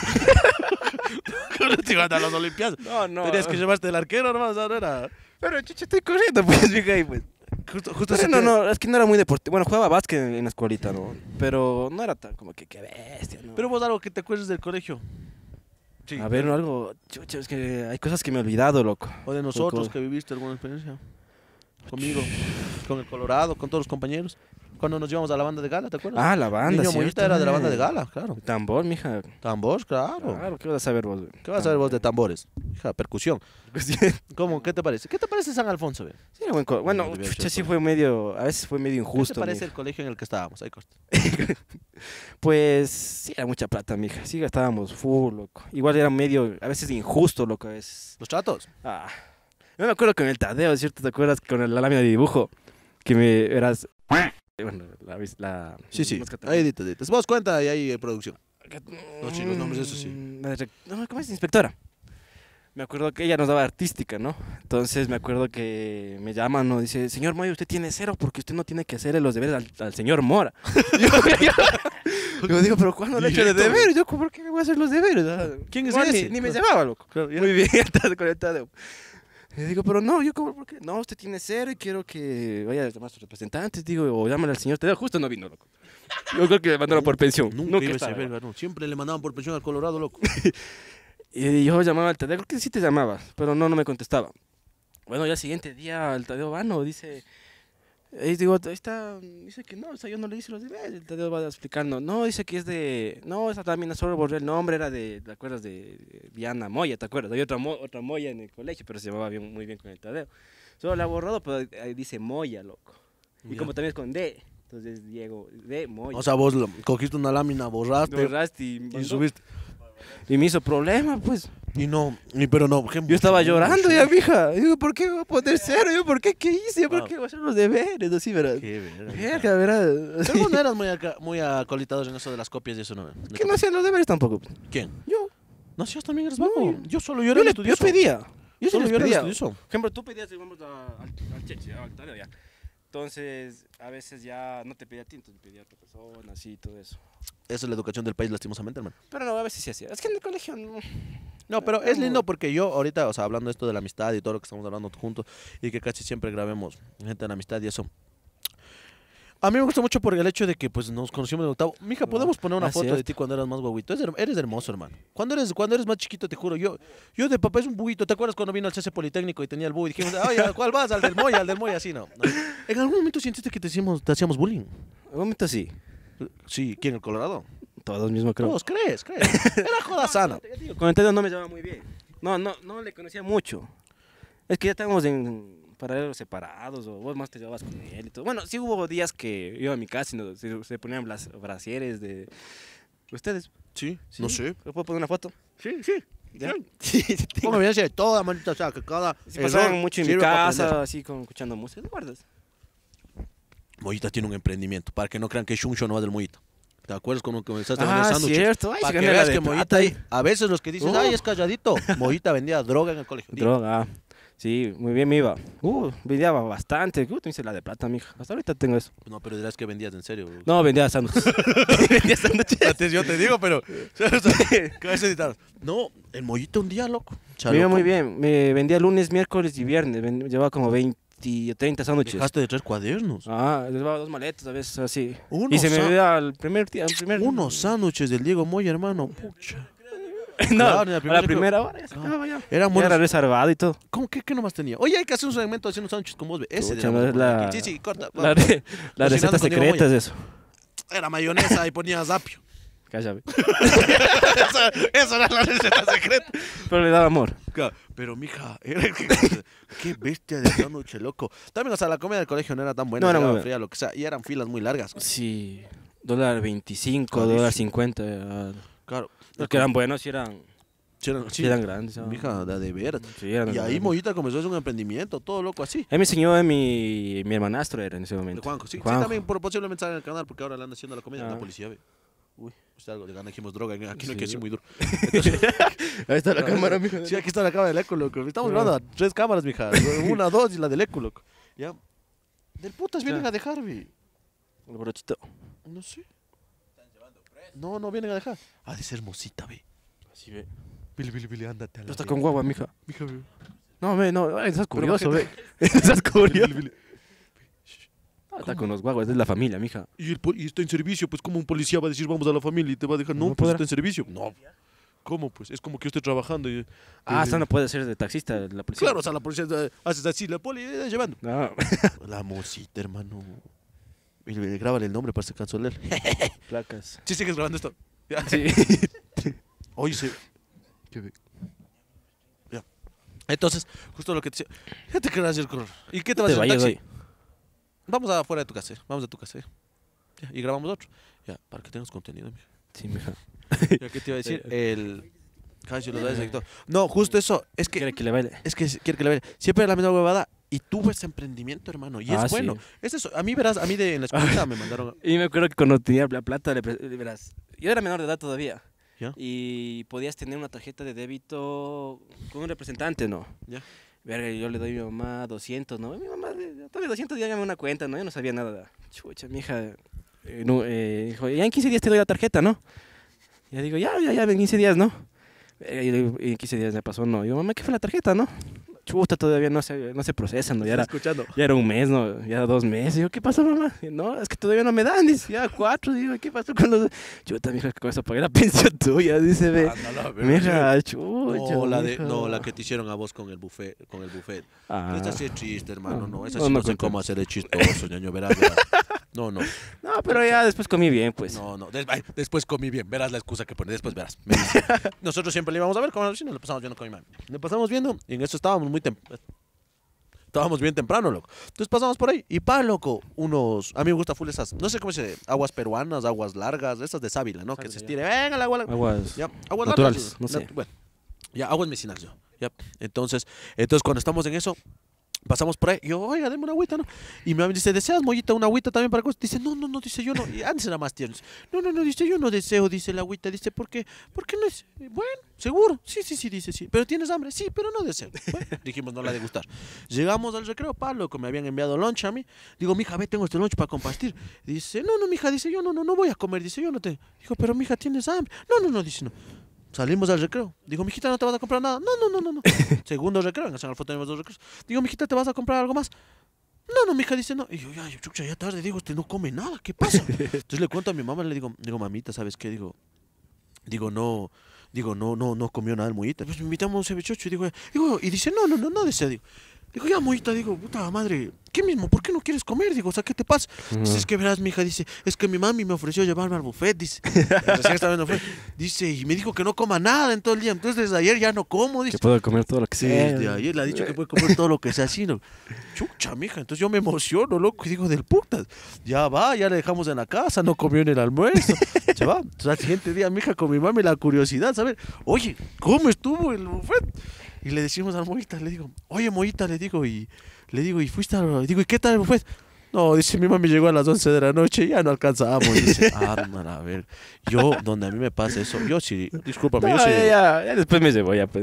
S1: No te iban a las Olimpiadas.
S2: No, no.
S1: Tenías que llevarte el arquero nomás, ahora era.
S2: Pero, chucha, estoy corriendo, pues, mija, y pues.
S1: Justo, justo
S2: Pero
S1: ese
S2: no,
S1: que-
S2: no, es que no era muy deportivo. Bueno, jugaba básquet en, en la escuelita, ¿no? Pero no era tan como que, qué bestia, ¿no?
S1: Pero vos algo que te acuerdes del colegio. Sí.
S2: A ver, no, algo. Chucha, es que hay cosas que me he olvidado, loco.
S1: O de nosotros
S2: Poco.
S1: que viviste alguna experiencia. Conmigo, con el Colorado, con todos los compañeros. Cuando nos íbamos a la banda de gala, ¿te acuerdas?
S2: Ah, la banda,
S1: Niño
S2: cierto,
S1: Mollita era de la banda de
S2: eh.
S1: gala, claro.
S2: Tambor, mija.
S1: Tambor, claro.
S2: Claro, ¿qué vas a saber vos? güey?
S1: ¿Qué vas a ver vos de tambores? Hija, percusión. ¿Cómo? ¿Qué te parece? ¿Qué te parece San Alfonso? Ve?
S2: Sí, era buen co- Bueno,
S1: No, debía
S2: chucha,
S1: ser
S2: sí
S1: por-
S2: fue medio. A veces fue medio
S1: ¿Qué
S2: injusto.
S1: te parece
S2: mija.
S1: el colegio en el que estábamos? Ahí corta.
S2: Pues sí, era mucha plata, mija. Sí, gastábamos full, loco. Igual era medio. A veces injusto, loco. A veces.
S1: ¿Los tratos?
S2: Ah. Yo me acuerdo con el Tadeo, ¿cierto? ¿Te acuerdas con el- la lámina de dibujo? Que me eras. Bueno, la. la
S1: Sí, sí.
S2: mosca
S1: Ahí editas, editas. Vos cuenta y ahí eh, producción. No, sí, los nombres, eso sí.
S2: Mm, la direc- No, ¿cómo es? Inspectora. Me acuerdo que ella nos daba artística, ¿no? Entonces me acuerdo que me llaman, ¿no? Dice, señor Moya, usted tiene cero porque usted no tiene que hacerle los deberes al, al señor Mora. yo, yo- yo digo, pero ¿cuándo le he hecho de
S1: Directo,
S2: deberes? Yo, ¿por qué voy a hacer los deberes? Ah,
S1: ¿Quién es
S2: igual
S1: ese?
S2: Ni, ni me
S1: Claro.
S2: llamaba, loco.
S1: Claro, ya.
S2: Muy bien, estás conectado. Y digo, pero no, yo como, ¿por qué? No, usted tiene cero y quiero que vaya a llamar a sus representantes, digo, o llámale al señor Tadeo. Justo no vino, loco. Yo creo que le mandaron por pensión.
S1: Nunca, iba ese
S2: estaba.
S1: verga, no. Siempre le mandaban por pensión al Colorado, loco.
S2: Y yo llamaba al Tadeo, creo que sí te llamaba, pero no, no me contestaba. Bueno, ya el siguiente día el Tadeo Vano dice, y digo, ahí está, dice que no, o sea, yo no le hice los deberes. El Tadeo va explicando, no, dice que es de, no, esa lámina solo borré el nombre, era de, ¿te acuerdas de Diana Moya? ¿Te acuerdas? Hay otra, Mo- otra Moya en el colegio, pero se llamaba bien, muy bien con el Tadeo. Solo la ha borrado, pero ahí dice Moya, loco. Y
S1: Ya.
S2: como también es con D, entonces Diego, D, Moya.
S1: O sea, vos lo- cogiste una lámina, borraste
S2: borraste y,
S1: y
S2: mandó.
S1: subiste.
S2: Y me hizo problema, pues.
S1: Y no, y pero no, ejemplo.
S2: Yo estaba llorando ya, mija. Digo, ¿por qué voy a poner cero? Yo, ¿por qué? ¿Qué hice? ¿Por
S1: Wow.
S2: qué voy a hacer los deberes? Así, ¿verdad?
S1: Qué verga.
S2: Verga, ¿verdad?
S1: Pero vos no eras muy, acá- muy acolitado en eso de las copias y eso, ¿no?
S2: Que no hacían los deberes tampoco.
S1: ¿Quién?
S2: Yo.
S1: No, si vos también eres
S2: No,
S1: vago.
S2: yo-
S1: Yo solo, yo
S2: Yo,
S1: era el
S2: le, yo
S1: estudioso.
S2: pedía. Yo
S1: Solo
S2: solo
S1: yo era el
S2: pedía.
S1: estudioso.
S2: Por ejemplo, tú pedías, digamos, a- al, al Cheche, al Tadeo, ya. Entonces, a veces ya no te pedía a ti, entonces pedía a otra persona, así, todo eso.
S1: Esa es la educación del país, lastimosamente, hermano.
S2: Pero no, a veces sí hacía. Es que en el colegio no.
S1: No, pero es
S2: Como-
S1: lindo porque yo ahorita, o sea, hablando de esto de la amistad y todo lo que estamos hablando juntos y que casi siempre grabemos gente en amistad y eso. A mí me gusta mucho por el hecho de que pues nos conocimos en el octavo. Mija, ¿podemos poner una
S2: Ah,
S1: foto de
S2: cierto.
S1: ti cuando eras más guaguito? Eres, her- eres hermoso, hermano. Cuando eres, cuando eres más chiquito, te juro, yo, yo de papá es un buguito. ¿Te acuerdas cuando vino al C C Politécnico y tenía el bug y dijimos, oye, ¿a ¿cuál vas? Al del Moya, al del Moya, así, no. no. ¿En algún momento sentiste que te hacíamos, te hacíamos bullying?
S2: En un momento sí.
S1: Sí, ¿quién? ¿El Colorado?
S2: Todos mismos creo.
S1: Todos, ¿crees? ¿Crees? Era joda sana.
S2: Te digo, con el Tadeo no me llevaba muy bien. No, no, no le conocía mucho. Es que ya estábamos en paralelos separados, o vos más te llevabas con él y todo. Bueno, sí hubo días que iba a mi casa y no- se, se ponían las brasieres de... ¿Ustedes?
S1: Sí,
S2: ¿Sí?
S1: no sé.
S2: ¿Me puedo poner una foto?
S1: Sí, sí.
S2: ¿Ya? Sí, sí, tengo.
S1: Pongo evidencia de toda, manita, o sea, que cada
S2: Sí pasaban
S1: error
S2: mucho en mi
S1: sirve para
S2: casa,
S1: aprender.
S2: así, con, escuchando música. ¿Te acuerdas?
S1: Mollita tiene un emprendimiento, para que no crean que es Shuncho no va del Mollita. ¿Te acuerdas cuando comenzaste a
S2: Ah,
S1: vender sándwiches?
S2: cierto. Ay,
S1: Para
S2: se
S1: que
S2: gana la
S1: veas
S2: de
S1: que
S2: plata
S1: Mollita
S2: ahí.
S1: ahí, a veces los que dices,
S2: Uh.
S1: ay, es calladito, Mollita vendía droga en el colegio. Dime.
S2: Droga. Sí, muy bien me iba. Uh, vendía bastante. Uh, te hice la de plata, mija. Hasta ahorita tengo eso.
S1: No, pero dirás que vendías en serio.
S2: No, vendía sándwiches. vendía sándwiches.
S1: Yo te digo, pero... ¿Qué vas a editar? No, el Mollita un día, loco.
S2: Me iba muy bien. Me vendía lunes, miércoles y viernes. Ven- llevaba como veinte o treinta sándwiches.
S1: Dejaste de tres cuadernos.
S2: Ah, llevaba dos maletas a veces así.
S1: Unos
S2: y se me
S1: sa-
S2: veía al primer día. Al primer...
S1: Unos sándwiches del Diego Moya, hermano. Pucha.
S2: no,
S1: Claro, en la
S2: a
S1: primera
S2: la primera hora ya se
S1: Claro.
S2: acababa ya.
S1: Eran
S2: Ya
S1: buenos.
S2: era reservado y todo.
S1: ¿Cómo que qué nomás tenía? Oye, hay que hacer un segmento haciendo sándwiches con vos. Ve. Ese
S2: Pucha,
S1: deberíamos
S2: no es
S1: poner
S2: la-
S1: aquí. Sí, sí, corta.
S2: La, re- la
S1: Cocinando
S2: receta
S1: con Diego
S2: secreta es
S1: Moya.
S2: eso.
S1: Era mayonesa y ponías apio.
S2: Cállate.
S1: Esa, esa era la receta secreta.
S2: Pero le daba amor.
S1: Claro, pero mija, era, qué bestia de sándwich, loco. También, o sea, la comida del colegio no era tan buena,
S2: No era
S1: llegaba
S2: muy buena.
S1: fría, lo que sea, y eran filas muy largas.
S2: Sí. Dólar veinticinco,
S1: Carísimo.
S2: dólar cincuenta. ah,
S1: Claro.
S2: Los que eran buenos sí eran,
S1: Sí, eran,
S2: sí
S1: sí,
S2: eran grandes. ah.
S1: mija, de, de veras.
S2: Sí, eran
S1: Y ahí
S2: grandes.
S1: Mollita comenzó a hacer un emprendimiento, todo loco así.
S2: Ahí me enseñó mi, mi hermanastro era en ese
S1: De
S2: momento.
S1: Juanjo, sí. Sí,
S2: Juanjo.
S1: también por, posiblemente sale en el canal porque ahora le anda haciendo la comida en la
S2: Ah.
S1: policía, ve. Uy, está algo, le ganan dijimos droga, aquí no hay que
S2: Sí.
S1: decir muy duro.
S2: Ahí está la cámara, mijo.
S1: Sí, aquí está la cámara del eco, loco. Estamos
S2: Ah.
S1: grabando a tres cámaras, mija. Una, dos y la del eco, loco. Ya. Del putas vienen
S2: Ya.
S1: a dejar, ve.
S2: El brochito.
S1: No sé. No, no vienen a dejar. Ha de ser hermosita, ve.
S2: Así ve.
S1: Billy, Billy, Billy, ándate a la
S2: Pero está
S1: ve.
S2: con guagua, mija.
S1: Mija, ve.
S2: No, ve, no, ay, estás
S1: Pero
S2: curioso, ve.
S1: bájate.
S2: Estás curioso.
S1: Billy, Billy.
S2: Ah, está con los guaguas, es la familia, mija.
S1: Y, el, po- y está en servicio, pues como un policía va a decir vamos a la familia y te va a dejar. No,
S2: No
S1: pues
S2: podrá.
S1: está en servicio. No. ¿Cómo? Pues es como que yo estoy trabajando y...
S2: Ah,
S1: y-
S2: esta no puede ser de taxista, la policía.
S1: Claro, o sea, la policía eh, haces así, la poli eh, llevando.
S2: No.
S1: La mosita, hermano. Y le grábale el nombre para que se cansó de leer.
S2: Placas.
S1: Sí, sigues grabando esto. Ya.
S2: Sí.
S1: Oye, se... ¿Qué ve? Ya. Entonces, justo lo que te decía. ¿Qué te quedas hacer, correr? ¿Y qué te vas a
S2: Te
S1: hacer en
S2: vayas
S1: taxi?
S2: hoy.
S1: Vamos afuera de tu casa. Vamos a tu casa. Ya, y grabamos otro. Ya, para que tengas contenido, mija.
S2: Sí, mija.
S1: Ya, ¿qué te iba a decir? El... Casi lo das directo. No, justo eso. Es que...
S2: Quiere que le baile.
S1: Es que quiere que le vea. Siempre la misma huevada. Y tuve ese emprendimiento, hermano. Y
S2: Ah,
S1: es
S2: sí.
S1: bueno. Es eso. A mí, verás, a mí de, en la escuela me mandaron...
S2: Y me acuerdo que cuando tenía la plata, le, pre- le verás, yo era menor de edad todavía.
S1: ¿Ya?
S2: Y podías tener una tarjeta de débito con un representante, ¿no?
S1: ¿Ya?
S2: Verga, yo le doy a mi mamá doscientos, ¿no? Mi mamá, todavía doscientos, dígame una cuenta, ¿no? Yo no sabía nada. Chucha, mi hija, eh, no, eh, dijo, ya en quince días te doy la tarjeta, ¿no? Ya digo, ya, ya, ya, en quince días, ¿no? Verga, y le- y en quince días me pasó, no. Yo, mamá, ¿qué fue la tarjeta, no? Chuta, todavía no se, no se procesa, ¿no? Ya era,
S1: escuchando.
S2: ya era un mes, ¿no? Ya era dos meses. Yo, ¿qué pasó, mamá? Y, no, es que todavía no me dan. Dice, ya cuatro. Digo, ¿qué pasó con los...? Chuta, mija, con eso pagué la pensión tuya, dice, ve.
S1: Ándala, verga.
S2: Mija, chucha,
S1: No, la de,
S2: mija.
S1: no, la que te hicieron a vos con el buffet, con el buffet.
S2: Ah.
S1: Esta sí es chiste, hermano, no. Esa
S2: No,
S1: sí no,
S2: no
S1: sé
S2: cuenta.
S1: cómo hacer el chistoso, ñaño, verás. verás. No, no,
S2: No, pero ya después comí bien, pues.
S1: no, no. Des- ay, después comí bien, verás la excusa que pone, después verás. Me dice. Nosotros siempre le íbamos a ver, como si nos lo pasamos viendo con mi mami. Le pasamos viendo y en eso estábamos muy temprano. Estábamos bien temprano, loco. Entonces pasamos por ahí y pa, loco, unos... A mí me gusta full esas, no sé cómo se dice, aguas peruanas, aguas largas, esas de sábila, ¿no? Que
S2: Sábila,
S1: se
S2: ya.
S1: estire, venga el agua larga.
S2: Aguas.
S1: Ya, aguas
S2: naturales,
S1: largas,
S2: no sé.
S1: nat- bueno, ya, aguas medicinales, yo. Ya. Entonces, entonces, cuando estamos en eso, pasamos por ahí. Yo, oiga, deme una agüita, ¿no? Y mi mamá dice, ¿deseas, mollita, una agüita también para cosas? Dice, no, no, no, dice, yo no. Y antes era más tierno. Dice, no, no, no, dice, yo no deseo, dice la agüita. Dice, ¿por qué? ¿Por qué no es? Bueno, seguro. Sí, sí, sí, dice, sí. ¿Pero tienes hambre? Sí, pero no deseo. Bueno, dijimos, no la de gustar. Llegamos al recreo, pa, loco, me habían enviado lunch a mí. Digo, mija, ve, tengo este lunch para compartir. Dice, no, no, mija, dice, yo no, no, no voy a comer. Dice, yo no te. Digo, pero mija, ¿tienes hambre? No, no, no, dice, no. Salimos al recreo. Digo, mijita, ¿no te vas a comprar nada? No, no, no, no, no. Segundo recreo, en el San Alfonso tenemos dos recreos. Digo, mijita, ¿te vas a comprar algo más? No, no, mija, dice no. Y yo, ya, yo, chucha, ya tarde, digo, usted no come nada, ¿qué pasa? Entonces le cuento a mi mamá, le digo, digo, mamita, ¿sabes qué? Digo, digo, no, digo, no, no, no comió nada el mullita. Pues me invitamos a un cevichocho y digo, digo, y dice, no, no, no, no desea, digo. Digo, ya, mullita, digo, puta madre, ¿qué mismo? ¿Por qué no quieres comer? Digo, o sea, ¿qué te pasa? Dice, es que verás, mi hija, dice, es que mi mami me ofreció llevarme al buffet, dice. Recién estaba en el buffet. Dice, y me dijo que no coma nada en todo el día. Entonces desde ayer ya no como, dice.
S2: Que puedo comer todo lo que sea.
S1: Desde ayer le ha dicho que puede comer todo lo que sea así, ¿no? Chucha, mija. Entonces yo me emociono, loco, y digo, del putas. Ya va, ya le dejamos en la casa, no comió en el almuerzo. Se va. Entonces al siguiente día, mija, con mi mami la curiosidad, ¿sabes? Oye, ¿cómo estuvo el buffet? Y le decimos al Moita, le digo, oye, Moita, le digo, y le digo, ¿y fuiste al... Digo, ¿y qué tal el buffet? No, dice, mi mami llegó a las once de la noche y ya no alcanzábamos. Dice, ah, a ver. Yo, donde a mí me pasa eso, yo sí, discúlpame,
S2: No,
S1: yo sí.
S2: ya, ya, ya después me llevo, ya, pues.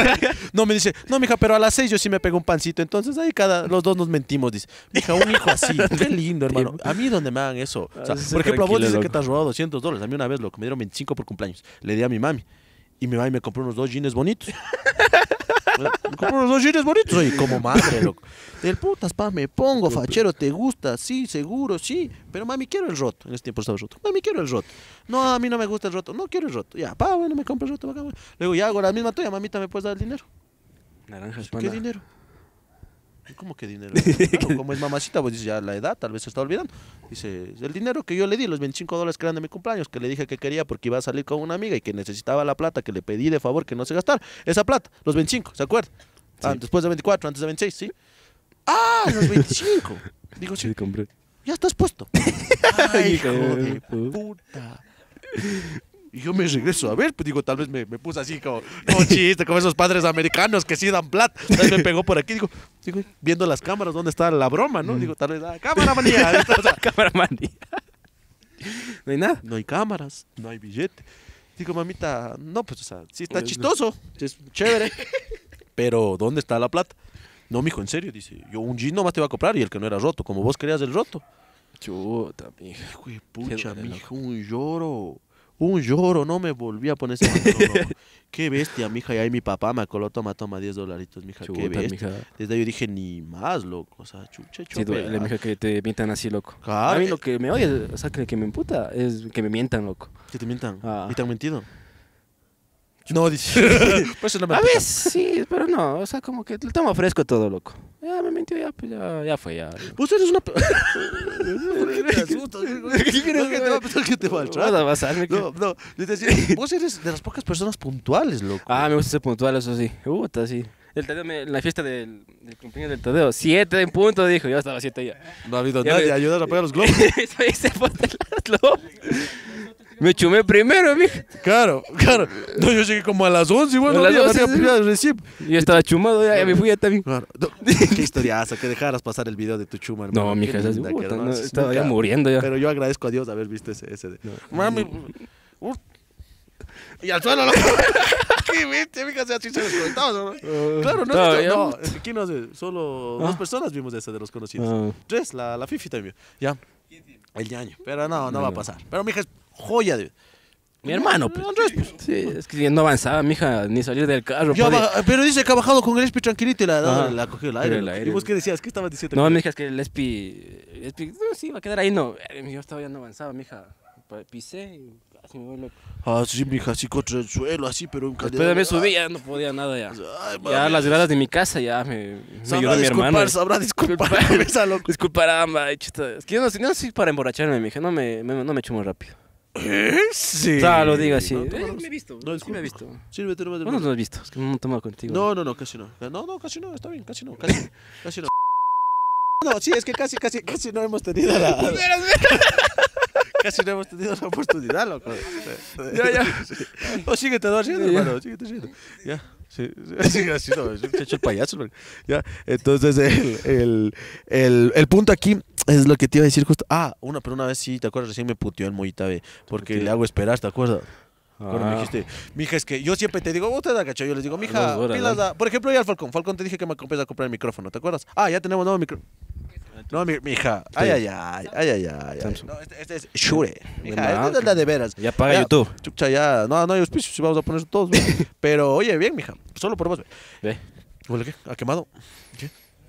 S1: No, me dice, no, mija, pero a las seis yo sí me pego un pancito. Entonces ahí cada, los dos nos mentimos, dice. Mija, un hijo así, qué lindo, hermano. A mí donde me hagan eso. O sea,
S2: Ah, sí,
S1: por ejemplo, a vos
S2: tranquilo,
S1: dices que
S2: loco.
S1: te has robado doscientos dólares. A mí una vez, loco, me dieron veinticinco por cumpleaños. Le di a mi mami. Y mi mami me compró unos dos jeans bonitos. Me compró unos dos jeans bonitos. Oye, como madre, loco. Del putas, pa, me pongo, fachero, ¿te gusta? Sí, seguro, sí. Pero mami, quiero el roto. En ese tiempo estaba roto. Mami, quiero el roto. No, a mí no me gusta el roto. No quiero el roto. Ya, pa, bueno, me compro el roto. Bacán, bueno. Le digo, ya hago la misma tuya, mamita, ¿me puedes dar el dinero?
S2: Naranjas,
S1: ¿Qué
S2: panda.
S1: dinero? ¿Cómo que dinero? Claro, como es mamacita, pues dice ya la edad, tal vez se está olvidando. Dice, el dinero que yo le di, los veinticinco dólares que eran de mi cumpleaños, que le dije que quería porque iba a salir con una amiga y que necesitaba la plata, que le pedí de favor que no se gastara. Esa plata, los veinticinco, ¿se acuerda? Ah,
S2: Sí.
S1: después de veinticuatro, antes de veintiséis, ¿sí? Ah, los veinticinco. Digo, sí,
S2: Sí, compré.
S1: ya estás puesto. Ay, hijo
S2: Hijo
S1: de
S2: de puta.
S1: puta. Y yo me regreso a ver, pues digo, tal vez me, me puse así como, como chiste, como esos padres americanos que sí dan plata. Tal vez me pegó por aquí, digo, digo, viendo las cámaras, ¿dónde está la broma, no? Digo, tal vez, ah, cámara manía. O sea,
S2: Cameraman. No hay nada.
S1: no hay cámaras, no hay billete. Digo, mamita, no, pues, o sea, sí está
S2: Pues,
S1: chistoso, es chévere, pero ¿dónde está la plata? No, mijo, en serio, dice, yo un jean nomás te iba a comprar y el que no era roto, como vos querías el roto.
S2: Chuta, mija.
S1: Hijo de pucha,
S2: duele,
S1: mijo, un lloro. Un lloro, no me volví a poner ese pantalón, loco. Qué bestia, mija. Y ahí mi papá me acoló, toma, toma, diez dolaritos, mija. Qué
S2: Chuta,
S1: bestia.
S2: mija.
S1: Desde ahí yo dije, ni más, loco. O sea, chucha,
S2: Sí,
S1: chucha.
S2: duele, mija, que te mientan así, loco.
S1: Claro,
S2: A mí
S1: eh.
S2: lo que me oye, o sea, que, que me emputa es que me mientan, loco.
S1: Que te mientan.
S2: Ah.
S1: ¿Y te han mentido? No, dice. Pues eso no me
S2: A
S1: emputa.
S2: veces sí, pero no, o sea, como que le tomo fresco todo, loco. Ya me mintió, ya, pues ya, ya fue, ya.
S1: Vos eres una... pe- ¿Por qué te asustas? ¿Qué crees que te va a pensar que te va a
S2: Vas a pasarme que-
S1: No, no. Yo te decía, vos eres de las pocas personas puntuales, loco.
S2: Ah, me gusta ser puntual, eso sí. Puta, sí. El Tadeo, me- en la fiesta del, del cumpleaños del Tadeo, siete en punto, dijo. Yo estaba siete ya.
S1: No ha habido
S2: Ya
S1: nadie
S2: me-
S1: a ayudar a pagar los globos.
S2: Ahí se fue el globo. Me chumé primero, mija.
S1: Claro, claro. No, yo llegué como a las once y bueno,
S2: A las
S1: había
S2: doce,
S1: había
S2: sí.
S1: pillado recién.
S2: Yo estaba chumado, ya, ya me fui ya también.
S1: Claro. No, qué historiaza, que dejaras pasar el video de tu chuma, hermano.
S2: No,
S1: Qué
S2: mija, esa es
S1: linda que
S2: puta,
S1: era,
S2: no,
S1: es
S2: estaba ya
S1: nunca-
S2: muriendo ya.
S1: Pero yo agradezco a Dios haber visto ese, ese de... Mami, uf. Y al suelo, loco. ¿Qué viste, mija? Así se desconectaba, ¿no? Uh, claro, no,
S2: no,
S1: no,
S2: yo-
S1: no, es que aquí no sé, solo
S2: Ah.
S1: dos personas vimos esa de los conocidos.
S2: Ah.
S1: Tres, la, la Fifi también. Ya. El ñaño. Pero no, no va a
S2: No.
S1: pasar. Pero mija es joya de.
S2: Mi hermano, pues.
S1: Andrés, pues.
S2: Sí, es que no avanzaba, mija, ni salir del carro.
S1: Ya
S2: podía-
S1: va- pero dice que ha bajado con el Espi tranquilito y la,
S2: Ajá.
S1: la ha cogido el
S2: Pero
S1: aire.
S2: el
S1: loco.
S2: aire.
S1: ¿Y vos qué decías? ¿Qué estabas diciendo?
S2: No, mija, es que el Espi, el Espi, no, sí, va a quedar ahí, no. Yo estaba ya no avanzaba, mija. Pa- Pisé y casi me voy loco.
S1: Ah, sí, mija, así contra el suelo, así, pero en
S2: Después de me subí, ya no podía nada ya.
S1: Ay,
S2: Ya
S1: mami.
S2: las gradas de mi casa ya me, me
S1: Sabrá
S2: ayudó mi hermano.
S1: disculpar, sabrá disculpar. Esa loco.
S2: Disculpará, ma, chuta. Es que yo no, yo no soy para emborracharme, mija. No me, me- no me echo muy rápido.
S1: ¿Eh? Sí.
S2: O sea, lo digo así.
S1: No,
S2: Eh,
S1: no,
S2: me he visto.
S1: no,
S2: sí me he
S1: disculpa.
S2: visto.
S1: Sírvete, no me
S2: ¿Cuándo no has visto? Es que no he tomado contigo.
S1: No, no, no, casi no. No, no, casi no, está bien, casi no, casi, casi no. No, sí, es que casi, casi, casi no hemos tenido la... Casi no hemos tenido la oportunidad, loco.
S2: Ya, ya.
S1: No, síguete, no, síguete,
S2: Ya, ya.
S1: hermano, síguete, síguete. Ya, sí, sí, sí, así no, se ha hecho el payaso, loco. Ya, entonces el, el, el, el punto aquí es lo que te iba a decir justo. Ah, una, pero una vez sí, ¿te acuerdas? Recién me puteó el Mollita, ve, porque
S2: ¿Por qué?
S1: le hago esperar, ¿te acuerdas? Cuando me
S2: Ah.
S1: dijiste, mija, es que yo siempre te digo, usted da cacho, yo les digo, mija,
S2: Dos horas,
S1: pilas
S2: ¿no?
S1: da-". Por ejemplo, ya al Falcón, Falcón te dije que me acompañes a comprar el micrófono, ¿te acuerdas? Ah, ya tenemos nuevo micrófono. No, mi, mija, ay, ay, ay, ay, ay, ay.
S2: Samsung.
S1: No, este, este es Shure. Mija,
S2: Buena
S1: esta es la de veras.
S2: Ya paga YouTube.
S1: Chucha, ya, no, no hay auspicios, si vamos a poner todos. ve. Pero, oye, bien, mija, solo por vos. ve.
S2: Ve.
S1: ¿Huele qué? ¿Ha quemado? ¿Qué?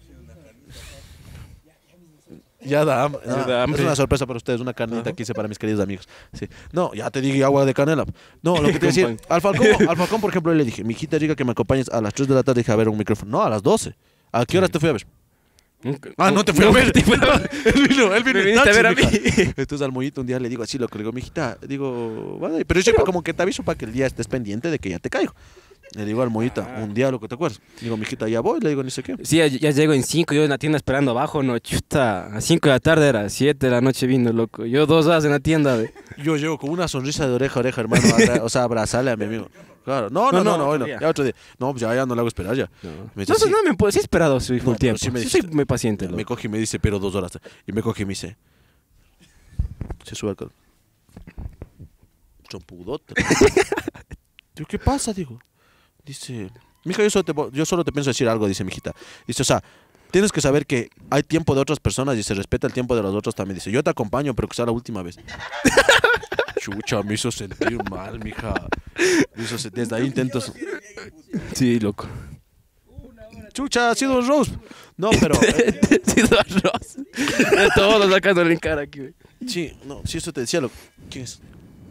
S1: Ya da hambre.
S2: Ya
S1: Ah,
S2: da hambre.
S1: Es una sorpresa para ustedes, una carnita que hice para mis queridos amigos. Sí. No, ya te dije agua de canela. No, lo que te decía,
S2: Compa.
S1: al Falcón, al Falcón, por ejemplo, le dije, mi hijita rica que me acompañes a las tres de la tarde, dije, a ver un micrófono. No, a las doce. ¿A qué horas te fui a ver? Ah, no te fui a ver.
S2: te fui a ver.
S1: Él vino, él vino.
S2: Me
S1: en
S2: viniste a
S1: taxi,
S2: ver a
S1: mija.
S2: mí.
S1: Entonces al mollito un día le digo así, lo que le digo, mijita, digo, vale, pero yo siempre como que te aviso para que el día estés pendiente de que ya te caigo. Le digo al mollita, un día lo que te acuerdas. Digo, mijita, ya voy, le digo, ni sé qué.
S2: Sí, ya, ya llego en cinco, yo en la tienda esperando abajo, no, chuta. A cinco de la tarde era, siete de la noche vino, loco. Yo dos horas en la tienda, ve.
S1: Yo llego con una sonrisa de oreja a oreja, hermano, abra- o sea, abrazarle a mi amigo. Claro, no, no,
S2: No,
S1: no,
S2: no,
S1: no, hoy no,
S2: otro día.
S1: ya otro día. No, pues ya, ya no le hago esperar ya.
S2: No,
S1: Me dice,
S2: no,
S1: sí.
S2: no me puedo, sí he esperado su
S1: No,
S2: full
S1: pero
S2: tiempo.
S1: sí me
S2: Sí,
S1: dijiste.
S2: soy muy paciente,
S1: Me
S2: loco.
S1: coge y me dice, pero dos horas. Y me coge y me dice, se sube al carro. Chompudote. Digo, ¿qué pasa? Digo, dice, mija, yo solo, te, yo solo te pienso decir algo, dice mi hijita. Dice, o sea, tienes que saber que hay tiempo de otras personas y se respeta el tiempo de los otros también. Dice, yo te acompaño, pero que sea la última vez. Chucha, me hizo sentir mal, mija. Me hizo sentir, desde ahí intentos.
S2: Sí, loco.
S1: Chucha, ha sido un roast. No, pero. eh,
S2: Sí, dos arroz. De todos sacándole en cara aquí, ve.
S1: sí, no, sí, eso te decía. Lo, ¿quién es?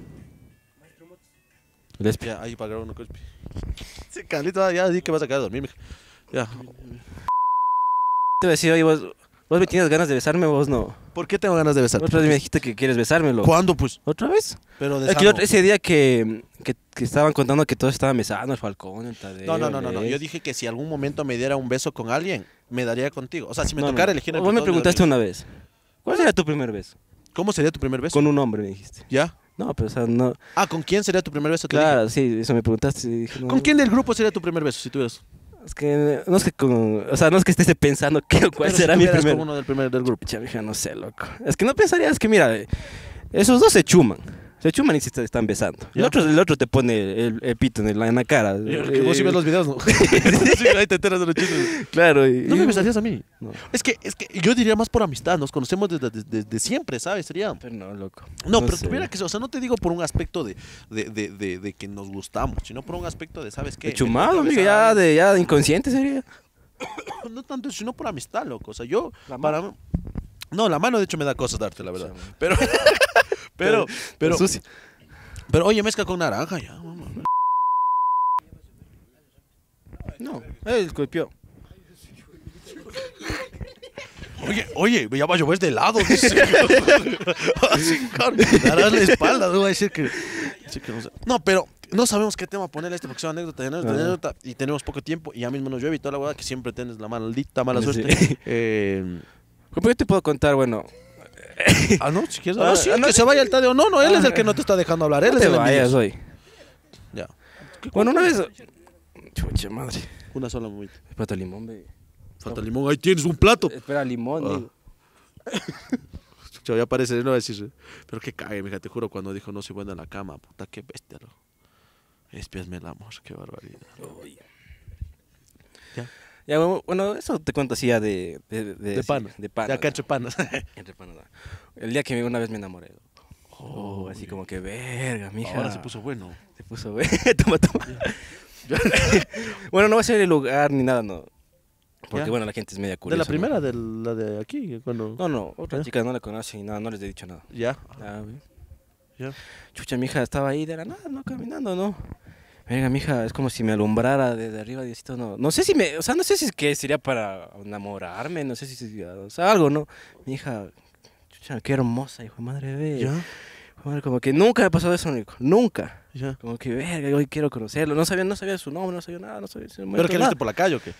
S2: Les-
S1: Ya, ahí pagaron uno. Sí, Carlito, ya di que vas a quedar a dormir, mija. Ya.
S2: Te voy a decir, oye, vos, vos me tienes ganas de besarme, vos no.
S1: ¿Por qué tengo ganas de besarte?
S2: Otra vez me dijiste que quieres besarme, loco.
S1: ¿Cuándo, pues?
S2: ¿Otra vez?
S1: Pero de
S2: Es que
S1: sano.
S2: yo- ese día que, que, que estaban contando que todos estaban besando, el Falcón, el Tadeo.
S1: No, no, no, no,
S2: el
S1: no.
S2: Lex.
S1: Yo dije que si algún momento me diera un beso con alguien, me daría contigo. O sea, si me
S2: No, no.
S1: tocara elegir entre
S2: Vos me
S1: todos, yo
S2: preguntaste
S1: daría.
S2: una vez. ¿Cuál sería tu primer beso?
S1: ¿Cómo sería tu primer beso?
S2: Con un hombre, me dijiste.
S1: ¿Ya?
S2: No, pero o sea, no.
S1: Ah, ¿con quién sería tu primer beso? Te dije.
S2: Claro, sí, eso me preguntaste. Y dije, no,
S1: ¿Con quién del grupo sería tu primer beso si tuvieras?
S2: Es que no es que con, o sea, no es que estés pensando que, cuál
S1: Pero
S2: será
S1: si
S2: mi
S1: tuvieras
S2: primer.
S1: con uno del primer del grupo.
S2: Pucha, mija, no sé, loco. Es que no pensarías que, mira, eh, esos dos se chuman. Se chuman y se est- están besando. El
S1: Ya.
S2: otro, el otro te pone el, el pito en la, en la cara.
S1: Que vos sí
S2: Eh,
S1: ves los videos, ¿no? Sí, ahí te enteras de los chistes.
S2: Claro. Y,
S1: ¿No me
S2: y-
S1: besarías a mí?
S2: No,
S1: Es que, es que yo diría más por amistad, nos conocemos desde, desde, desde siempre, ¿sabes? Sería...
S2: pero no, loco.
S1: No, pero
S2: sé.
S1: tuviera que ser, o sea, no te digo por un aspecto de, de, de, de, de que nos gustamos, sino por un aspecto de, ¿sabes qué?
S2: De chumado,
S1: Me
S2: amigo,
S1: besar a
S2: ya
S1: alguien.
S2: de, ya de inconsciente sería.
S1: No tanto, sino por amistad, loco. O sea, yo,
S2: La
S1: para mí- No, la mano de hecho me da cosas darte, la verdad. Pero, pero, pero,
S2: Sucia.
S1: pero, oye, mezcla con naranja ya, mamá.
S2: No, él golpeó.
S1: Oye, oye, ya va a llover de lado, dice. Así, claro, darás la espalda, no va a decir que... sí que no, sé. No, pero no sabemos qué tema ponerle a este, porque son anécdota, anécdota,
S2: Ah.
S1: anécdota, y tenemos poco tiempo, y ya mismo nos llueve y toda la hueá que siempre tienes la maldita mala
S2: Sí.
S1: suerte. Eh,
S2: ¿Cómo yo te puedo contar? Bueno,
S1: ah, no, si quieres...
S2: Ah,
S1: Ah, sí,
S2: ah, no,
S1: que
S2: sí.
S1: se vaya el Tadeo. No, no, él es el
S2: Ah.
S1: que no te está dejando hablar, él
S2: no
S1: es
S2: te
S1: el
S2: vayas
S1: envidioso.
S2: hoy.
S1: Ya,
S2: Bueno, una vez... Chucha madre.
S1: una sola momento.
S2: Espera, limón, ve.
S1: Falta limón, ahí tienes un plato.
S2: Espera, limón,
S1: Ah.
S2: digo.
S1: Chucha, ya parece, no va a decir, pero qué cague, mija, te juro, cuando dijo no soy buena en la cama, puta, qué bestia, loco. Espiasme el amor, qué barbaridad.
S2: Uy.
S1: Ya.
S2: Ya, bueno, bueno, eso te cuento así ya de... De, de,
S1: De
S2: sí,
S1: pana.
S2: De pana.
S1: Ya acá entre panas.
S2: Entre panas, ¿no? El día que me- una vez me enamoré, loco. Oh, así como que, verga, mija.
S1: Ahora se puso bueno.
S2: Se puso, ve, toma, toma. Bueno, no va a ser el lugar ni nada, no. Porque,
S1: Ya.
S2: bueno, la gente es media
S1: De
S2: curiosa.
S1: la
S2: ¿no?
S1: primera, de la de aquí, cuando...
S2: No, no, otra
S1: ¿Eh?
S2: chica no la conoce y nada, no les he dicho nada.
S1: Ya,
S2: Ah, ve.
S1: ya.
S2: Chucha, mi hija estaba ahí de la nada, no, caminando, ¿no? Venga, mi hija, es como si me alumbrara desde arriba, Diosito, no. No sé si me, o sea, no sé si es que sería para enamorarme, no sé si sería, o sea, algo, ¿no? Mi hija, chucha, qué hermosa, hijo de madre, ve.
S1: Ya,
S2: Hijo de madre, como que nunca me ha pasado eso, Nico, nunca.
S1: ya.
S2: Como que, verga, hoy quiero conocerlo. No sabía, no sabía su nombre, no sabía nada, no sabía su
S1: ¿Pero que
S2: nada.
S1: viste por la calle o qué?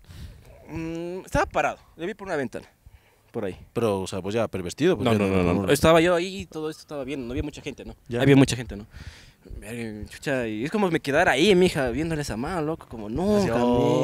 S2: Mm, estaba parado, le vi por una ventana, por ahí.
S1: Pero, o sea, pues ya, pervertido. Pues
S2: No,
S1: ya
S2: no, no, no, Estaba yo ahí, todo esto estaba bien, no había mucha gente, ¿no?
S1: Ya.
S2: Había mucha gente, ¿no? Verga, chucha, y es como me quedara ahí, mija, viéndole esa mano, loco, como nunca,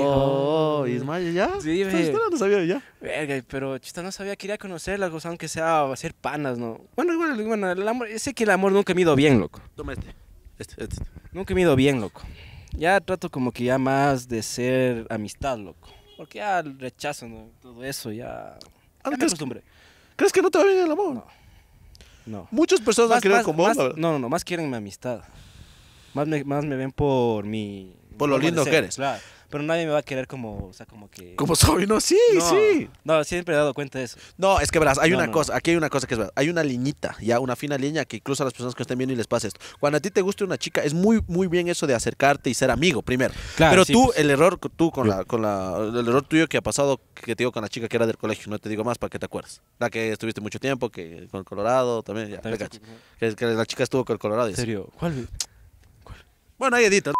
S1: Oh,
S2: mijo.
S1: Ismael, ¿ya?
S2: Sí,
S1: ¿Estás
S2: ve.
S1: esperando? No sabía, ya.
S2: Verga, pero chuta, no sabía, quería conocerla, o sea, aunque sea hacer panas, ¿no? Bueno, igual, bueno, el amor, sé que el amor nunca me ha ido bien, loco.
S1: Toma este. Este, este.
S2: Nunca me ha ido bien, loco. Ya trato como que ya más de ser amistad, loco. Porque ya el rechazo, ¿no? Todo eso, ya...
S1: Ah,
S2: Ya me
S1: ¿crees,
S2: acostumbré.
S1: ¿Crees que no te va bien el amor?
S2: No. No.
S1: Muchas personas han
S2: Más-
S1: querido
S2: más-
S1: con vos,
S2: más-
S1: la verdad.
S2: no, no, no, más quieren mi amistad. Más me, más me ven por mi...
S1: Por lo
S2: forma de
S1: lindo
S2: ser,
S1: que eres.
S2: Claro, pero nadie me va a querer como, o sea, como que...
S1: Como soy, no, sí,
S2: no,
S1: sí.
S2: No, siempre he dado cuenta de eso.
S1: No, es que verás, hay
S2: No,
S1: una
S2: no,
S1: cosa, aquí hay una cosa que es verdad, hay una liñita, ya, una fina línea que incluso a las personas que estén viendo y les pasa esto. Cuando a ti te guste una chica, es muy, muy bien eso de acercarte y ser amigo, primero.
S2: Claro,
S1: Pero
S2: sí,
S1: tú,
S2: pues.
S1: el error, tú con la, con la, el error tuyo que ha pasado, que te digo con la chica que era del colegio, no te digo más para que te acuerdes. La que estuviste mucho tiempo, que con Colorado también, ya,
S2: También
S1: te
S2: estoy-
S1: cacho. que, que la chica estuvo con el Colorado. y
S2: ¿En
S1: así.
S2: serio? ¿Cuál?
S1: Bueno, ahí edita.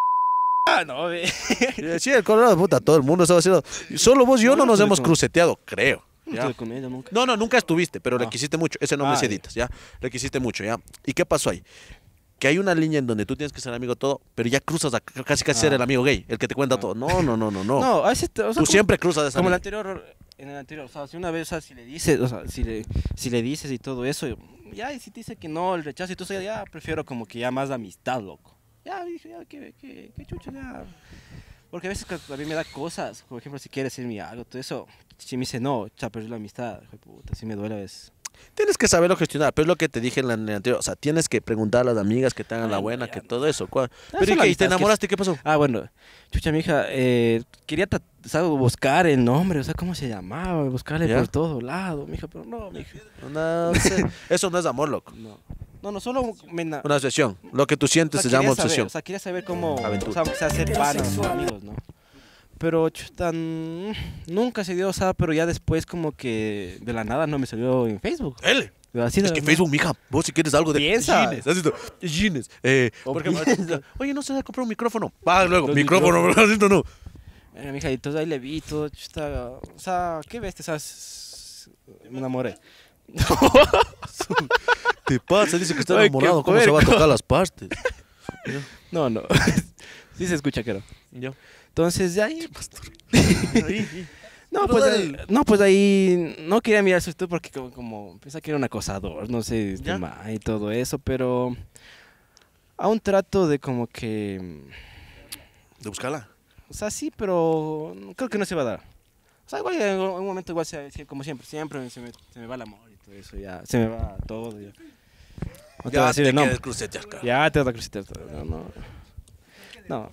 S2: Ah, no, ve.
S1: Sí, el Colorado, puta, todo el mundo estaba haciendo. Solo vos y yo
S2: No,
S1: no
S2: no
S1: nos
S2: estuve
S1: hemos
S2: con-
S1: cruceteado, creo.
S2: No
S1: ya.
S2: estuve con ella nunca.
S1: No, no, nunca estuviste, pero le
S2: Ah.
S1: quisiste mucho. Ese nombre
S2: Ah,
S1: sí
S2: ya.
S1: editas, ¿ya? Le quisiste mucho, ¿ya? ¿Y qué pasó ahí? Que hay una línea en donde tú tienes que ser amigo todo, pero ya cruzas a c- casi casi ser
S2: Ah.
S1: el amigo gay, el que te cuenta
S2: Ah.
S1: todo. No, no, no, no, no.
S2: No, a veces, te- o sea,
S1: tú
S2: como-
S1: siempre cruzas esa
S2: Como el
S1: línea.
S2: anterior, en el anterior, o sea, si una vez, o sea, si le dices, o sea, si le, si le dices y todo eso, ya, y si te dice que no, el rechazo, y tú ya, ya prefiero como que ya más de amistad, loco. Ya, dije, ya, que, que, que chucha, ya. Porque a veces que a mí me da cosas, por ejemplo, si quieres decirme algo, todo eso, si me dice no, ya perdí la amistad, hijo de puta, si me duele a veces.
S1: Tienes que saberlo gestionar, pero es lo que te dije en la, en la anterior. O sea, tienes que preguntar a las amigas que te hagan la
S2: Ay,
S1: buena,
S2: ya
S1: que
S2: no.
S1: todo eso. ¿cuál?
S2: Ah,
S1: Pero ¿y
S2: son
S1: qué? ¿Y te
S2: amistades que-
S1: enamoraste? ¿Qué pasó?
S2: Ah, bueno, chucha, mi hija, eh, quería tra- o sea, buscar el nombre, o sea, cómo se llamaba, buscarle
S1: ¿Ya?
S2: por todo lado, mija, pero no, mija,
S1: No sé. Eso no es amor, loco.
S2: no. No, no, solo me, ena-
S1: Una obsesión. Lo que tú sientes
S2: O sea,
S1: se llama
S2: quería saber,
S1: obsesión.
S2: o sea, quería saber cómo,
S1: Aventura.
S2: o sea, aunque sea hacer panas, amigos, ¿no? Pero chuta, mm, nunca se dio, o sea, pero ya después como que de la nada no me salió en Facebook.
S1: Él.
S2: Así de
S1: Es
S2: la
S1: que
S2: nada.
S1: Facebook, mija, vos si quieres algo de
S2: Piensa.
S1: Gines, ¿has visto? Gines. Eh,
S2: O
S1: porque,
S2: piensa.
S1: oye, no se va a comprar un micrófono. Va, luego,
S2: Los
S1: micrófono, ¿has visto? No.
S2: Eh, mija, y entonces ahí le vi todo, chuta, o sea, ¿qué ves? O sea, s- me enamoré.
S1: Te pasa, dice que está
S2: Ay, qué
S1: enamorado, ¿cómo se va a
S2: puerco.
S1: tocar las partes?
S2: No, no. Sí se escucha, creo.
S1: Yo.
S2: Entonces, de ahí...
S1: Ahí,
S2: No,
S1: Pero
S2: pues
S1: dale.
S2: ahí, no, pues ahí no quería mirar su estudio porque como, como pensaba que era un acosador, no sé, este
S1: Ya.
S2: ma y todo eso, pero aún trato de como que,
S1: de buscarla.
S2: o sea, sí, pero creo que no se va a dar. O sea, igual en un momento igual se, se- como siempre, siempre se me, se me va el amor y todo eso, ya, se me va todo, ya. No te voy a decir el nombre.
S1: quieres crucetear, cara.
S2: Ya te vas a crucitar todo, no, no. No,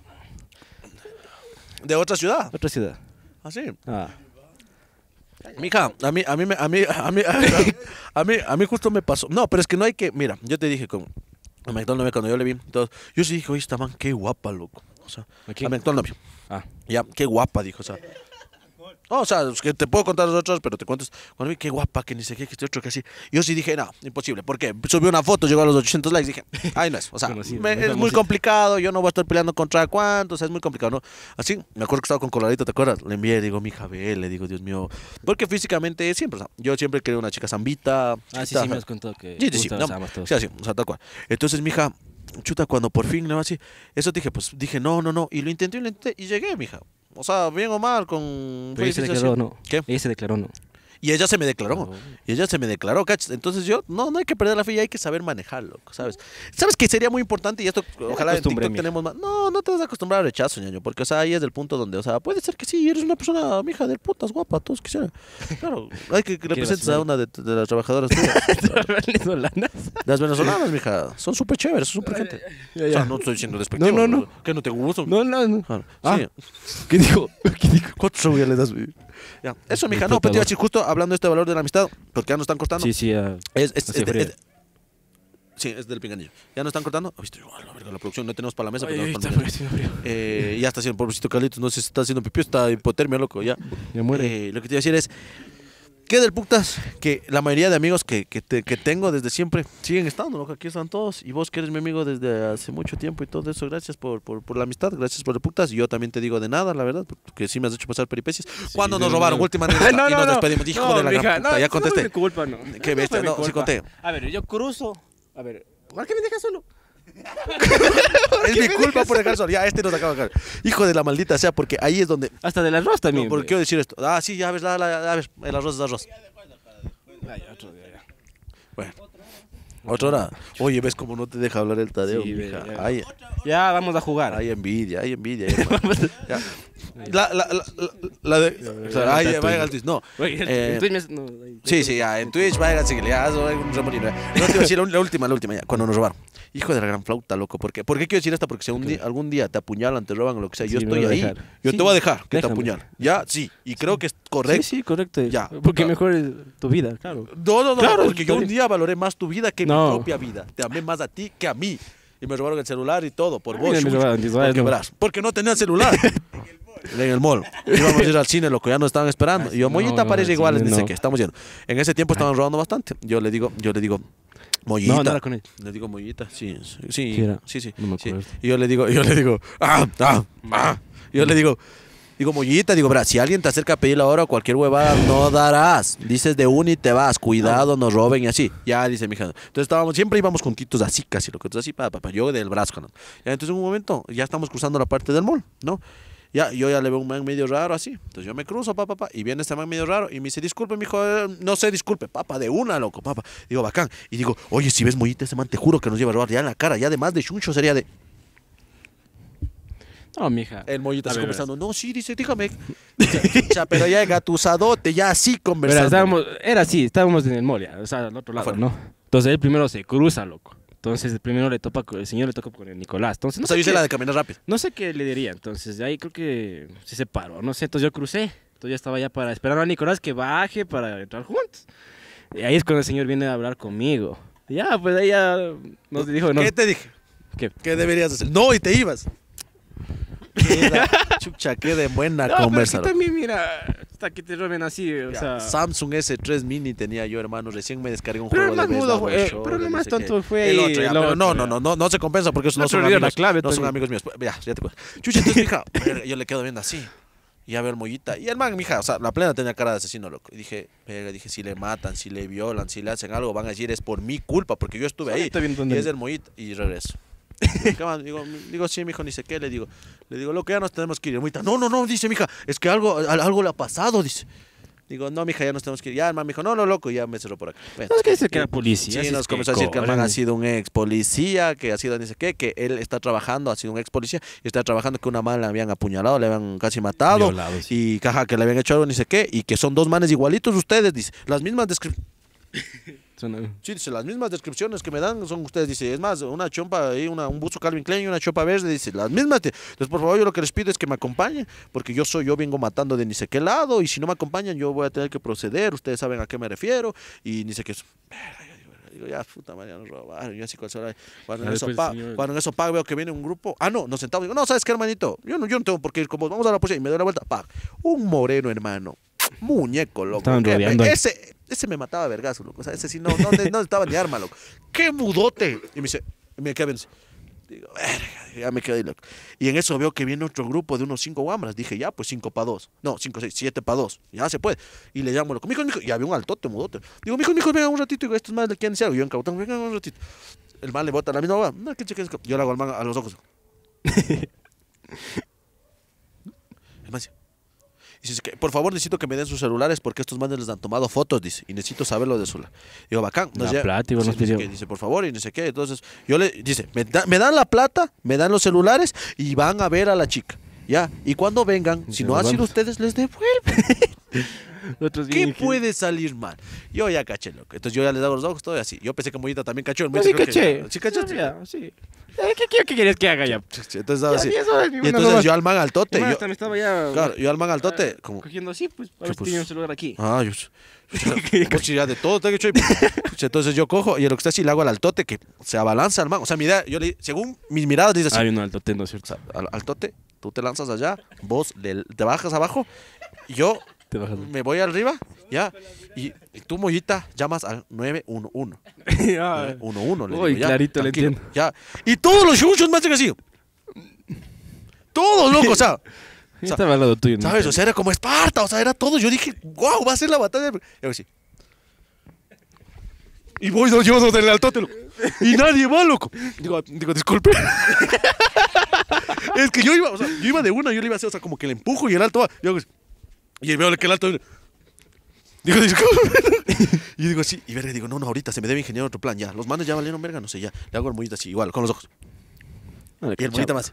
S1: De otra ciudad.
S2: otra ciudad.
S1: Así.
S2: Ah,
S1: Mija, a mí, a mí, me- a mí, a mí, a mí, a mí justo me pasó. No, pero es que no hay que, mira, yo te dije con a McDonald's cuando yo le vi, entonces, yo sí dije, oye, esta man, qué guapa, loco. O sea,
S2: ¿a quién?
S1: a McDonald's.
S2: Ah,
S1: Ya, qué guapa, dijo, o sea. No, o sea, es que te puedo contar los otros, pero te cuento. Cuando vi qué guapa, que ni sé qué, que este otro, que así. Yo sí dije, no, imposible. Porque subió una foto, llegó a los ochocientos likes, dije, ay, no es. O sea,
S2: Conocido,
S1: me-
S2: muy
S1: es muy
S2: famosito.
S1: complicado, yo no voy a estar peleando contra cuántos, es muy complicado, ¿no? Así, me acuerdo que estaba con Coloradito, ¿te acuerdas? Le envié, digo, mi hija, ve, le digo, Dios mío. Porque físicamente siempre, o sea, yo siempre quería una chica zambita.
S2: ah sí,
S1: está-
S2: sí, me has contado que
S1: Sí, sí,
S2: te
S1: sí,
S2: gustan
S1: no,
S2: las amas todos.
S1: sí, así, o sea, tal cual. Entonces, mi hija, chuta, cuando por fin, ¿no? Así, eso dije, pues dije, no, no, no. Y lo intenté, y lo intenté, y llegué, mija. O sea, bien o mal, con.
S2: Pero ella se
S1: fue
S2: declaró,
S1: difícil
S2: ¿no?
S1: así. ¿Qué?
S2: Ella se declaró, ¿no?
S1: Y ella se me declaró.
S2: Oh.
S1: Y ella se me declaró, ¿cachas? Entonces yo, no, no hay que perder la fe y hay que saber manejarlo, ¿sabes? ¿Sabes qué sería muy importante? Y esto, ojalá en
S2: acostumbré,
S1: TikTok
S2: mija.
S1: tenemos más. No, no te vas a acostumbrar al rechazo, ñaño. Porque, o sea, ahí es el punto donde, o sea, puede ser que sí, eres una persona, mija, del putas, guapa, todos quisieran. Claro, hay que que representes a una de, de las trabajadoras tuyas.
S2: Venezolanas.
S1: Las venezolanas, mija, son súper chéveres, son súper gente.
S2: Ya,
S1: O
S2: ya.
S1: sea, no estoy diciendo despectivo.
S2: No, no, no.
S1: Que no te gustan.
S2: No, no, no.
S1: Claro.
S2: Ah.
S1: Sí.
S2: ¿Qué dijo? ¿Qué dijo?
S1: ¿Cuántos ya le das? Ya. Eso, mija, no, pero te iba a decir justo hablando de este valor de la amistad, porque ya nos están cortando.
S2: Sí, sí, ah,
S1: Es, es,
S2: hace
S1: es-
S2: frío.
S1: es- sí, es del pinganillo. Ya nos están cortando. Ay, estoy igual, la verga, la producción no tenemos para la mesa, pero
S2: Ay,
S1: tenemos
S2: está
S1: para la mesa.
S2: frío, está frío.
S1: Eh, ya está haciendo, pobrecito Carlitos, no sé si está haciendo pipí, está hipotermia, loco, ya.
S2: Ya muere.
S1: Eh, lo que te iba a decir es, ¿qué del putas? Que la mayoría de amigos que, que, te- que tengo desde siempre siguen estando, loco, aquí están todos. Y vos que eres mi amigo desde hace mucho tiempo y todo eso, gracias por, por, por la amistad, gracias por el putas. Y yo también te digo de nada, la verdad, porque sí me has hecho pasar peripecias. ¿Cuándo nos
S2: de
S1: robaron?
S2: verdad.
S1: Última anécdota,
S2: No,
S1: y
S2: no,
S1: nos
S2: no.
S1: despedimos. Hijo
S2: No,
S1: de la
S2: mija,
S1: gran puta,
S2: no,
S1: ya
S2: no
S1: contesté.
S2: fue mi culpa, no.
S1: Qué
S2: No
S1: bestia,
S2: fue mi
S1: no, sí
S2: culpa.
S1: conté.
S2: A ver, yo cruzo. A ver, ¿por qué me dejas solo?
S1: Es mi culpa por dejar solo. Ya, este nos acaba de caer. Hijo de la maldita sea, porque ahí es donde.
S2: Hasta del arroz también.
S1: No, ¿por qué quiero decir esto? Ah, sí, ya ves, la, la- a ver, el arroz es arroz.
S2: Ay, otro día, ya.
S1: Bueno. Otra hora. Oye, ¿ves cómo no te deja hablar el Tadeo,
S2: Sí,
S1: mija?
S2: ve, ya.
S1: Hay,
S2: Ya, vamos a jugar.
S1: hay envidia, hay envidia. hay envidia. Ya. La, la, la, la, la de. O sea, ay, vaya al Twitch. No.
S2: Oye, el-
S1: Eh,
S2: el Twitch me- no, ahí-
S1: Sí, sí, ya, en Twitch, vaya a seguirle, ya, eso es un remolino. ya. No te iba a decir la, la última, la última, ya, cuando nos robaron. Hijo de la gran flauta, loco. ¿Por qué? ¿Por qué quiero decir esta? Porque si un día- algún día te apuñalan, te roban o lo que sea, yo
S2: Sí, me
S1: estoy
S2: vas a
S1: ahí.
S2: dejar.
S1: Yo
S2: Sí,
S1: te voy a dejar que te
S2: déjame.
S1: apuñalen. Ya, sí. Y creo que es correcto.
S2: Sí, sí, correcto.
S1: Ya.
S2: Porque
S1: Claro.
S2: mejor es tu vida, claro.
S1: No, no, no,
S2: Claro,
S1: porque yo
S2: está
S1: un
S2: bien.
S1: día valoré más tu vida que
S2: No.
S1: mi propia vida. Te amé más a ti que a mí. Y me robaron el celular y todo, por
S2: A
S1: vos.
S2: mí me
S1: chucho.
S2: robaron diez dólares,
S1: Porque,
S2: no.
S1: verás, porque no tenía celular. En el mall. Íbamos a ir al cine, loco, ya nos estaban esperando. Y yo,
S2: No,
S1: Mollita
S2: no,
S1: parece
S2: al
S1: igual,
S2: cine
S1: dice
S2: no.
S1: que estamos yendo. En ese tiempo estaban robando bastante. Yo le digo, yo le digo, Mollita.
S2: No, no era con él.
S1: Le digo Mollita, sí, sí, sí,
S2: Sí era.
S1: sí, sí,
S2: No me
S1: sí.
S2: acuerdo.
S1: Y yo le digo, yo le digo, ah, ah, ah. Y yo le digo, digo, Mollita, digo, verá, si alguien te acerca a pedir la hora o cualquier huevada, no darás. Dices de una y te vas, cuidado, nos roben y así. Ya, dice mi hija. Entonces estábamos, siempre íbamos juntitos así, casi, lo que entonces así, pa, pa, pa, yo del brazo, ¿no? Ya, entonces en un momento, ya estamos cruzando la parte del mall, ¿no? Ya, yo ya le veo un man medio raro así. Entonces yo me cruzo, papá, papá, y viene este man medio raro y me dice, disculpe, mijo, eh, no sé, disculpe, papá, de una, loco, papá. Digo, bacán. Y digo, oye, si ves Mollita, ese man, te juro que nos lleva a robar ya en la cara, ya además de chuncho sería de.
S2: No, mija.
S1: El Mollita
S2: A
S1: así
S2: ver,
S1: conversando, no, sí, dice, dígame. Ya, pero ya engatusadote, ya así
S2: Verás,
S1: conversando.
S2: estábamos, era así, estábamos en el mall, ya, o sea, al otro lado,
S1: Afuera.
S2: ¿no? Entonces él primero se cruza, loco. Entonces el primero le topa, con- el señor le toca con el Nicolás. Entonces, no
S1: O sea,
S2: sé
S1: yo hice
S2: qué-
S1: la de caminar rápido.
S2: No sé qué le diría, entonces de ahí creo que se separó, no sé, entonces yo crucé, entonces ya estaba ya para esperar a Nicolás que baje para entrar juntos. Y ahí es cuando el señor viene a hablar conmigo. Y ya, pues ahí ya nos dijo, no,
S1: ¿Qué te dije?
S2: ¿qué?
S1: ¿Qué deberías hacer? No, y te ibas. Queda, chucha, qué de buena
S2: No, pero es
S1: conversa.
S2: que
S1: loco.
S2: también mira, hasta que te roben así, o
S1: Ya,
S2: sea...
S1: Samsung S tres Mini tenía yo, hermano. Recién me descargué un
S2: Pero
S1: juego
S2: el más
S1: de
S2: mudo
S1: Best
S2: fue-
S1: Double
S2: eh,
S1: Show,
S2: pero lo
S1: de
S2: más
S1: no sé
S2: tonto
S1: qué.
S2: fue
S1: el
S2: ahí,
S1: otro, ya,
S2: el
S1: pero
S2: otro,
S1: no,
S2: ya.
S1: no, no, no, no se compensa porque esos
S2: El
S1: no son
S2: otro dio la
S1: amigos.
S2: clave
S1: no son
S2: también.
S1: amigos míos. Ya, ya te cuento. Chucha, entonces, mija, verga, yo le quedo viendo así. Y a ver, Mollita. Y el man, mija, o sea, la plena tenía cara de asesino, loco. Y dije, verga, dije, si le matan, si le violan, si le hacen algo, van a decir, es por mi culpa, porque yo estuve ahí.
S2: Está bien,
S1: Y
S2: ¿dónde?
S1: es el Mollita. Y regreso. Digo, ¿qué más? Digo, digo, sí, mijo, ni sé qué. Le digo, le digo, lo que ya nos tenemos que ir. El Mollita, no, no, no, dice, mija, es que algo, al- algo le ha pasado, dice. Digo, no, mija, ya nos tenemos que ir. Ya, el man me dijo, no, no, loco, y ya me cerró por acá. Ven.
S2: No, es que dice que
S1: Y-
S2: era policía.
S1: Sí,
S2: así
S1: nos
S2: es que
S1: comenzó a decir que el man
S2: cobran.
S1: ha sido un ex policía, que ha sido ni sé qué, que él está trabajando, ha sido un ex policía, y está trabajando que una man le habían apuñalado, le habían casi matado,
S2: Violado, sí.
S1: y caja, que le habían hecho algo ni sé qué, y que son dos manes igualitos ustedes, dice, las mismas descripciones.
S2: Suena-
S1: Sí, dice, las mismas descripciones que me dan son ustedes, dice, es más, una chompa ahí, una, un buzo Calvin Klein y una chopa verde, dice, las mismas. te- Entonces, por favor, yo lo que les pido es que me acompañen, porque yo soy, yo vengo matando de ni sé qué lado, y si no me acompañan, yo voy a tener que proceder, ustedes saben a qué me refiero, y ni sé qué es. Verga, yo digo, digo, ya, puta madre, ya nos robaron, yo así con el celular. Cuando,
S2: Ya
S1: en eso
S2: después
S1: pa,
S2: el señor-
S1: cuando en eso pa, veo que viene un grupo, ah, no, nos sentamos, digo, no, ¿sabes qué, hermanito? Yo no, yo no tengo por qué ir con vos, vamos a la policía, y me doy la vuelta, pa, un moreno, hermano, muñeco, loco.
S2: Estaban
S1: que-
S2: rodeando ahí.
S1: ese, ese me mataba a vergazo, loco. O sea, ese sí no, no, no estaba ni arma, loco. ¡Qué mudote! Y me dice, y me queda viendo. Digo, verga, ya me quedé ahí, loco. Y en eso veo que viene otro grupo de unos cinco guambras. Dije, ya, pues cinco para dos. No, cinco, seis, siete para dos. Ya se puede. Y le llamo, loco, mijo, mijo. Y había un altote, mudote. Digo, mijo, mijo, venga un ratito. Digo, estos más le quieren decir algo. Yo encautando, venga un ratito. El man le bota la misma, no, ¿qué cheques? Yo le hago al man a los ojos. El man dice, Dice que, por favor, necesito que me den sus celulares porque estos manes les han tomado fotos, dice, y necesito saberlo de su celular. Digo, bacán.
S2: La
S1: lle-
S2: plata, igual
S1: sí,
S2: nos
S1: dice,
S2: pidió.
S1: que, dice, por favor, y no sé qué. Entonces, yo le, dice, me, da- me dan la plata, me dan los celulares y van a ver a la chica. Ya, y cuando vengan,
S2: Y
S1: si
S2: se
S1: no
S2: nos
S1: han sido
S2: vamos.
S1: ustedes, les devuelven.
S2: Nosotros
S1: ¿Qué
S2: bien que-
S1: puede salir mal? Yo ya caché, loco. Entonces yo ya les hago los ojos, todo así. Yo pensé que Mollita también cachó. El
S2: No,
S1: Mollita
S2: sí
S1: creo que-
S2: caché.
S1: ¿Sí cachaste?
S2: Ya, sí. Eh, ¿Qué, qué, qué quieres que haga ya?
S1: Entonces daba
S2: Ya,
S1: así.
S2: diez horas, ni
S1: Y
S2: una
S1: entonces
S2: nomás.
S1: yo al man al tote.
S2: Hermano,
S1: Yo,
S2: hasta me estaba ya...
S1: claro, yo al man al tote.
S2: ah,
S1: Como,
S2: cogiendo así, pues, a
S1: ¿Qué,
S2: ver si
S1: pues?
S2: tenía un celular aquí.
S1: ah, yo. Pues ya de todo te he hecho. Entonces yo cojo y a lo que está así le hago al altote que se abalanza al man. O sea, mi idea, yo le, según mis miradas, dice así.
S2: Hay uno alto tendo,
S1: O
S2: ¿cierto?
S1: sea, al, al tote, tú te lanzas allá, vos le- te bajas abajo, y yo
S2: Te bajas.
S1: me voy arriba, ya, y, y tú, Mollita, llamas al nueve uno uno.
S2: Ya.
S1: nueve uno uno, le
S2: Uy,
S1: digo, ya,
S2: clarito le
S1: tranquilo,
S2: entiendo.
S1: ya. Y todos los chuchos me hacen así. Todos, loco, o sea,
S2: Yo estaba al lado tuyo. ¿no?
S1: ¿sabes? O sea, era como Esparta, o sea, era todo. Yo dije, wow, va a ser la batalla. Y hago así. Y voy yo, yo del altote, loco. Y nadie va, loco. Digo, digo, disculpe. Es que yo iba, o sea, yo iba de una, yo le iba a hacer, o sea, como que le empujo y el alto va. Yo hago así. Y veo que el alto. Digo, disculpe. Y digo así, y verga, digo, no, no, ahorita se me debe ingeniar otro plan, ya. Los manes ya valieron verga, no sé, ya. Le hago el Mollita así, igual, con los ojos.
S2: No,
S1: Y el Mollita más.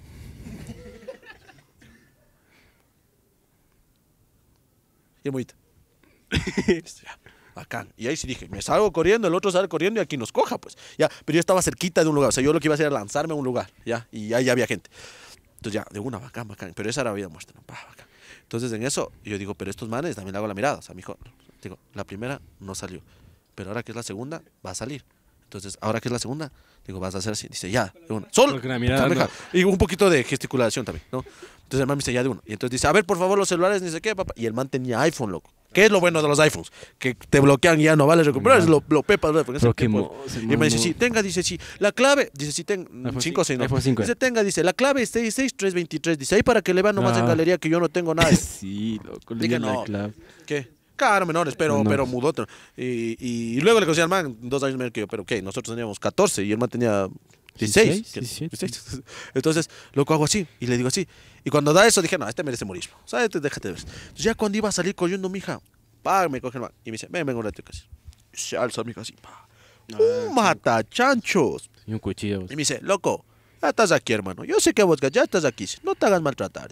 S1: Y el Mollita. Ya, bacán. Y ahí sí dije, me salgo corriendo, el otro sale corriendo y aquí nos coja, pues. Ya, pero yo estaba cerquita de un lugar, o sea, yo lo que iba a hacer era lanzarme a un lugar, ya, y ahí ya había gente. Entonces ya, de una, bacán, bacán. Pero esa era vida muerta, ¿no? Pa, bacán. Entonces en eso, yo digo, pero estos manes también le hago la mirada, o sea, mijo, digo, la primera no salió, pero ahora que es la segunda, va a salir. Entonces, ahora que es la segunda, digo, vas a hacer así. Dice, ya, de una. Solo.
S2: Porque la mirada
S1: Puta,
S2: no.
S1: meja. Y un poquito de gesticulación también, ¿no? Entonces el man me dice, ya de uno. Y entonces dice, a ver, por favor, los celulares, ni sé qué, papá. Y el man tenía iPhone, loco. ¿Qué es lo bueno de los iPhones? Que te bloquean y ya no vale recuperar,
S2: Ya.
S1: es lo, lo pepas, ¿no? Porque en ese
S2: Pero qué
S1: tiempo-
S2: mo-
S1: Y me dice, sí, tenga, dice, sí, la clave, dice, sí, ten,
S2: iPhone
S1: cinco o seis, no.
S2: iPhone cinco.
S1: Dice, tenga, dice, la clave es seis seis tres veintitrés, dice, ahí para que le vean nomás en
S2: Ah.
S1: galería que yo no tengo nada.
S2: Sí, loco. Le
S1: Diga,
S2: di la
S1: no.
S2: clave.
S1: ¿Qué? Claro, menores, pero,
S2: Menores.
S1: pero mudote. Y, y luego le conocí al man, dos años menos que yo, pero ¿qué? Nosotros teníamos catorce y el man tenía dieciséis.
S2: diecisiete.
S1: dieciséis. Entonces, lo hago así y le digo así. Y cuando da eso dije, no, este merece morir. O sea, este déjate de ver. Entonces ya cuando iba a salir corriendo, mija, pa, me coge el man y me dice, ven, ven un ratito casi. Se alza, mija, así, pa. Un matachanchos.
S2: Y un cuchillo.
S1: Y me dice, loco, ya estás aquí, hermano. Yo sé que vos ya estás aquí. No te hagas maltratar.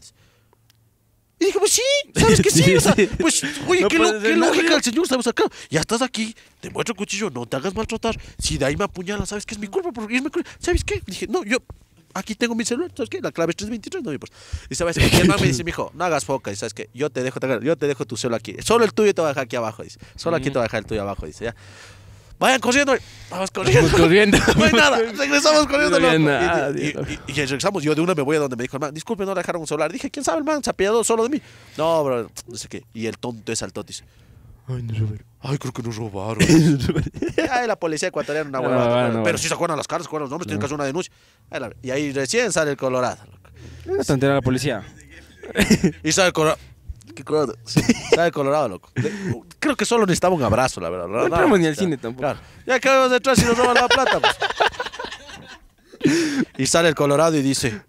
S1: Y dije, pues sí, ¿sabes que sí? O sea, pues, oye,
S2: No
S1: qué, lo-
S2: puede
S1: qué
S2: ser nada,
S1: lógica
S2: ¿no?
S1: el señor, ¿sabes? Acá, ya estás aquí, te muestro el cuchillo, no te hagas maltratar. Si de ahí me apuñalan, ¿sabes qué? Es mi culpa por irme con... ¿Sabes qué? Dije, no, yo aquí tengo mi celular, ¿sabes qué? La clave es tres veintitrés, no me importa. Y ¿sabes qué? Y el man me dice, mijo, no hagas foca, y ¿sabes qué? Yo te dejo, yo te dejo tu celular aquí. Solo el tuyo te va a dejar aquí abajo, dice. Solo aquí te va a dejar el tuyo abajo, dice, ya. Vayan corriendo, vamos corriendo.
S2: Vamos corriendo.
S1: No hay nada, regresamos corriendo,
S2: No había
S1: loco.
S2: nada,
S1: Y- y,
S2: Dios.
S1: y- y regresamos, yo de una me voy a donde me dijo el man, disculpe, no le dejaron un celular. Dije, ¿quién sabe el man? Se ha pillado solo de mí. No, bro, no sé qué. Y el tonto es al totis.
S2: Ay, no robaron.
S1: Ay, creo que nos robaron. Ay, la policía ecuatoriana, una
S2: No,
S1: hueva.
S2: no,
S1: pero
S2: no,
S1: pero
S2: no.
S1: si se acuerdan las caras, se acuerdan los nombres, tienen
S2: No.
S1: que hacer una denuncia. Ay, la- Y ahí recién sale el Colorado. loco.
S2: Una tontera la policía.
S1: Y sale el Colorado. ¿Qué Colorado? Sí, sale el Colorado, loco. De- Creo que solo necesitaba un abrazo, la verdad.
S2: No entramos ni al
S1: Ya,
S2: cine tampoco.
S1: Claro. Ya que vamos detrás y nos roban la plata, pues. Y sale el Colorado y dice,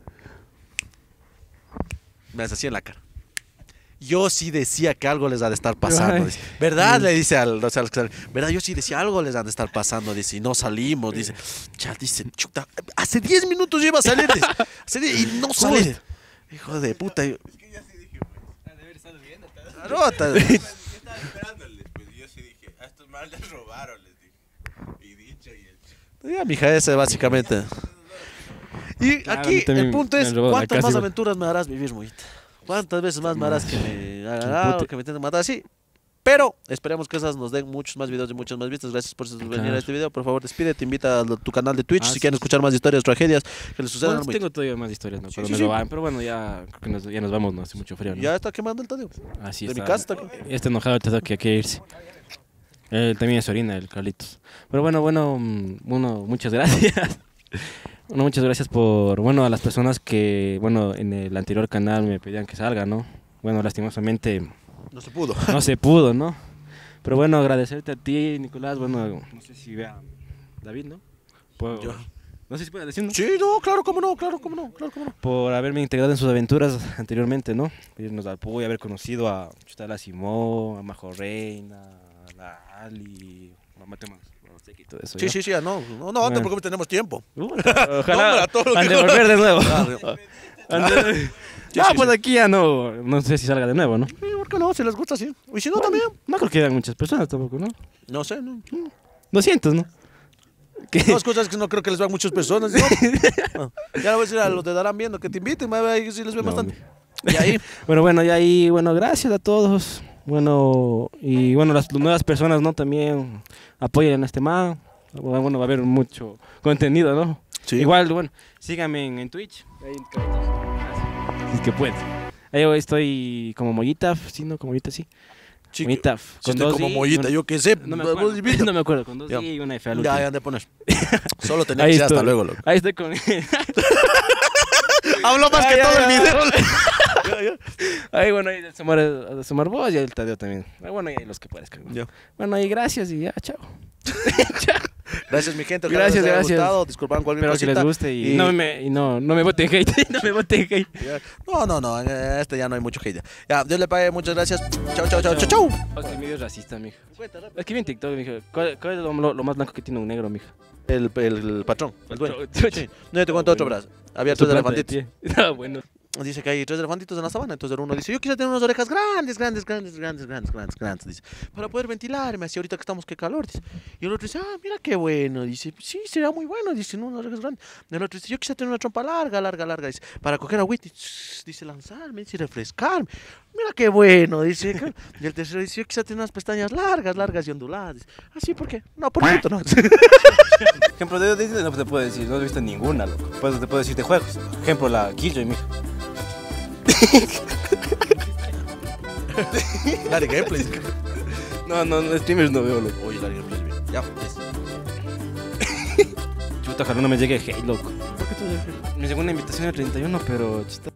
S1: me hace así en la cara. Yo sí decía que algo les ha de estar pasando.
S2: Ay.
S1: Dice. ¿Verdad? Le dice al, o sea, al que sale, ¿verdad? Yo sí decía algo les han de estar pasando. Dice, y no salimos. Dice, ya, dice, chuta, hace diez minutos yo iba a salir. Dice, hace diez- y no sale. Hijo de puta. yo-
S3: Es que yo sí dije, pues, ha de haber estado viendo. tal.
S1: Rota.
S3: Yo estaba esperándoles, pues, y yo sí dije, a estos mal les robaron, les dije. Y dicho y hecho.
S1: Ya, mija, ese básicamente. Y
S2: Claro, a
S1: aquí
S2: mí también
S1: el punto
S2: me
S1: es,
S2: han robado la
S1: ¿cuántas
S2: casa
S1: más
S2: igual.
S1: aventuras me harás vivir, Mollita? ¿Cuántas veces más me harás que me hagan
S2: Qué
S1: algo,
S2: pute.
S1: que me intenten matar así? Pero esperemos que esas nos den muchos más videos y muchas más vistas. Gracias por venir
S2: Claro.
S1: a este video. Por favor, despídete, invita a lo- tu canal de Twitch
S2: Ah,
S1: si
S2: sí,
S1: quieren
S2: sí.
S1: escuchar más historias, tragedias que les sucedan
S2: Bueno,
S1: al Mollita.
S2: tengo todavía más historias, ¿no?
S1: Sí,
S2: Pero
S1: sí,
S2: me
S1: sí.
S2: lo van. Pero bueno, ya creo que nos, ya nos vamos, ¿no? Hace mucho frío, ¿no?
S1: Ya está quemando el tadio.
S2: Así
S1: de mi
S2: está.
S1: casa está aquí.
S2: Este enojado te toca que hay que irse. Él también es orina, el Carlitos. Pero bueno, bueno, mm, bueno, muchas gracias. Bueno, muchas gracias por, bueno, a las personas que, bueno, en el anterior canal me pedían que salga, ¿no? Bueno, lastimosamente
S1: No se pudo.
S2: no se pudo, ¿no? Pero bueno, agradecerte a ti, Nicolás. Bueno, no sé si vea David, ¿no? Por,
S1: Yo.
S2: No sé si puede decir, ¿no?
S1: Sí, no, claro, cómo no, claro, cómo no, claro, cómo no.
S2: Por haberme integrado en sus aventuras anteriormente, ¿no? Irnos al Puy, haber conocido a chuta, la Simón, a Majo Reina, a la Ali, a Matemas, y todo eso.
S1: Sí,
S2: ¿no?
S1: sí, sí, no, no, no, no te
S2: Bueno.
S1: preocupes, tenemos tiempo.
S2: Uh,
S1: Nombra
S2: ojalá
S1: todo lo que
S2: han de
S1: conozco.
S2: volver de nuevo.
S1: Claro.
S2: Han de-
S1: Sí,
S2: ah,
S1: sí,
S2: pues
S1: sí.
S2: aquí ya no, no sé si salga de nuevo, ¿no?
S1: Sí, ¿por qué no? Si les gusta, sí. Y si no, también.
S2: No creo que hayan muchas personas tampoco, ¿no?
S1: No sé, no.
S2: doscientos, ¿no? ¿Qué?
S1: Dos cosas que no creo que les vean muchas personas. ¿no? No. Ya le voy a decir a los de Darán viendo que te inviten, a ver ahí si les ve
S2: No,
S1: bastante.
S2: mi-
S1: Y ahí,
S2: Bueno, bueno, y ahí, bueno, gracias a todos. Bueno, y bueno, las nuevas personas, ¿no? También apoyen en este man. Bueno, va a haber mucho contenido, ¿no?
S1: Sí.
S2: Igual, bueno, síganme en, en Twitch. Ahí, si es que puedes. Ahí estoy como Mollita, sí, ¿no? Como Mollita, sí.
S1: chico,
S2: Mollita.
S1: si estoy como
S2: I,
S1: mollita,
S2: una-
S1: yo qué sé.
S2: No me
S1: vos
S2: acuerdo,
S1: invita.
S2: no me acuerdo, con dos
S1: Ya.
S2: I y una F al
S1: Ya,
S2: último.
S1: ya han de poner. Solo tenía
S2: Ahí
S1: que ser hasta
S2: estoy.
S1: luego, loco.
S2: Ahí estoy con...
S1: Habló más
S2: Ah,
S1: que
S2: ya,
S1: todo
S2: ya.
S1: el video. Ya, ya.
S2: Ahí, bueno, ahí el Samar, el Samar Vos y el Tadeo también. Ah, bueno, y ahí los que parezcan.
S1: Ya.
S2: Bueno, y gracias y ya, chao.
S1: Gracias, mi gente. Ojalá
S2: Gracias,
S1: les haya
S2: gracias.
S1: gustado. Disculpan cualquier
S2: Espero que
S1: cosita.
S2: les guste y,
S1: Y-
S2: no me y no, no me voten hate, no me voten hate.
S1: Ya. No, no, no. En este ya no hay mucho hate. Ya, Ya, Dios le pague. Muchas gracias. Chao, chao, chao, chao, chao.
S2: Es que medio racista, mijo. Es que vi en TikTok, mijo. ¿Cuál, cuál es lo, lo- lo más blanco que tiene un negro, mijo?
S1: El, el, el patrón, el dueño.
S2: Sí.
S1: Sí. No, yo te cuento otro
S2: bueno.
S1: brazo. Había
S2: Su
S1: tres
S2: planta de
S1: elefantitos.
S2: pie. Ah, bueno.
S1: Dice que hay tres elefantitos en la sabana. Entonces uno dice, yo quisiera tener unas orejas grandes, grandes, grandes, grandes, grandes, grandes, grandes. Dice, para poder ventilarme así ahorita que estamos, qué calor. Dice. Y el otro dice, ah, mira qué bueno. Dice, sí, sería muy bueno. Dice, no, unas orejas grandes. Y el otro dice, yo quisiera tener una trompa larga, larga, larga. Dice, para coger agüita. Dice, lanzarme, dice, refrescarme. Mira qué bueno. Dice, y el tercero dice, yo quisiera tener unas pestañas largas, largas y onduladas. Dice, ah, sí, ¿por qué? No, por puto, no.
S2: Ejemplo de Disney no te puedo decir, no he visto ninguna, loco. Pues te puedo decir de juegos. Ejemplo, la Killjoy, mijo.
S1: Larry Gameplay.
S2: No, no, no, streamers no veo, loco.
S1: Oye, Larry Gameplay. bien. Ya, es.
S2: Chuta, ojalá no me llegue hate, loco.
S1: ¿Por qué tú?
S2: Me llegó una invitación el treinta y uno, pero chuta.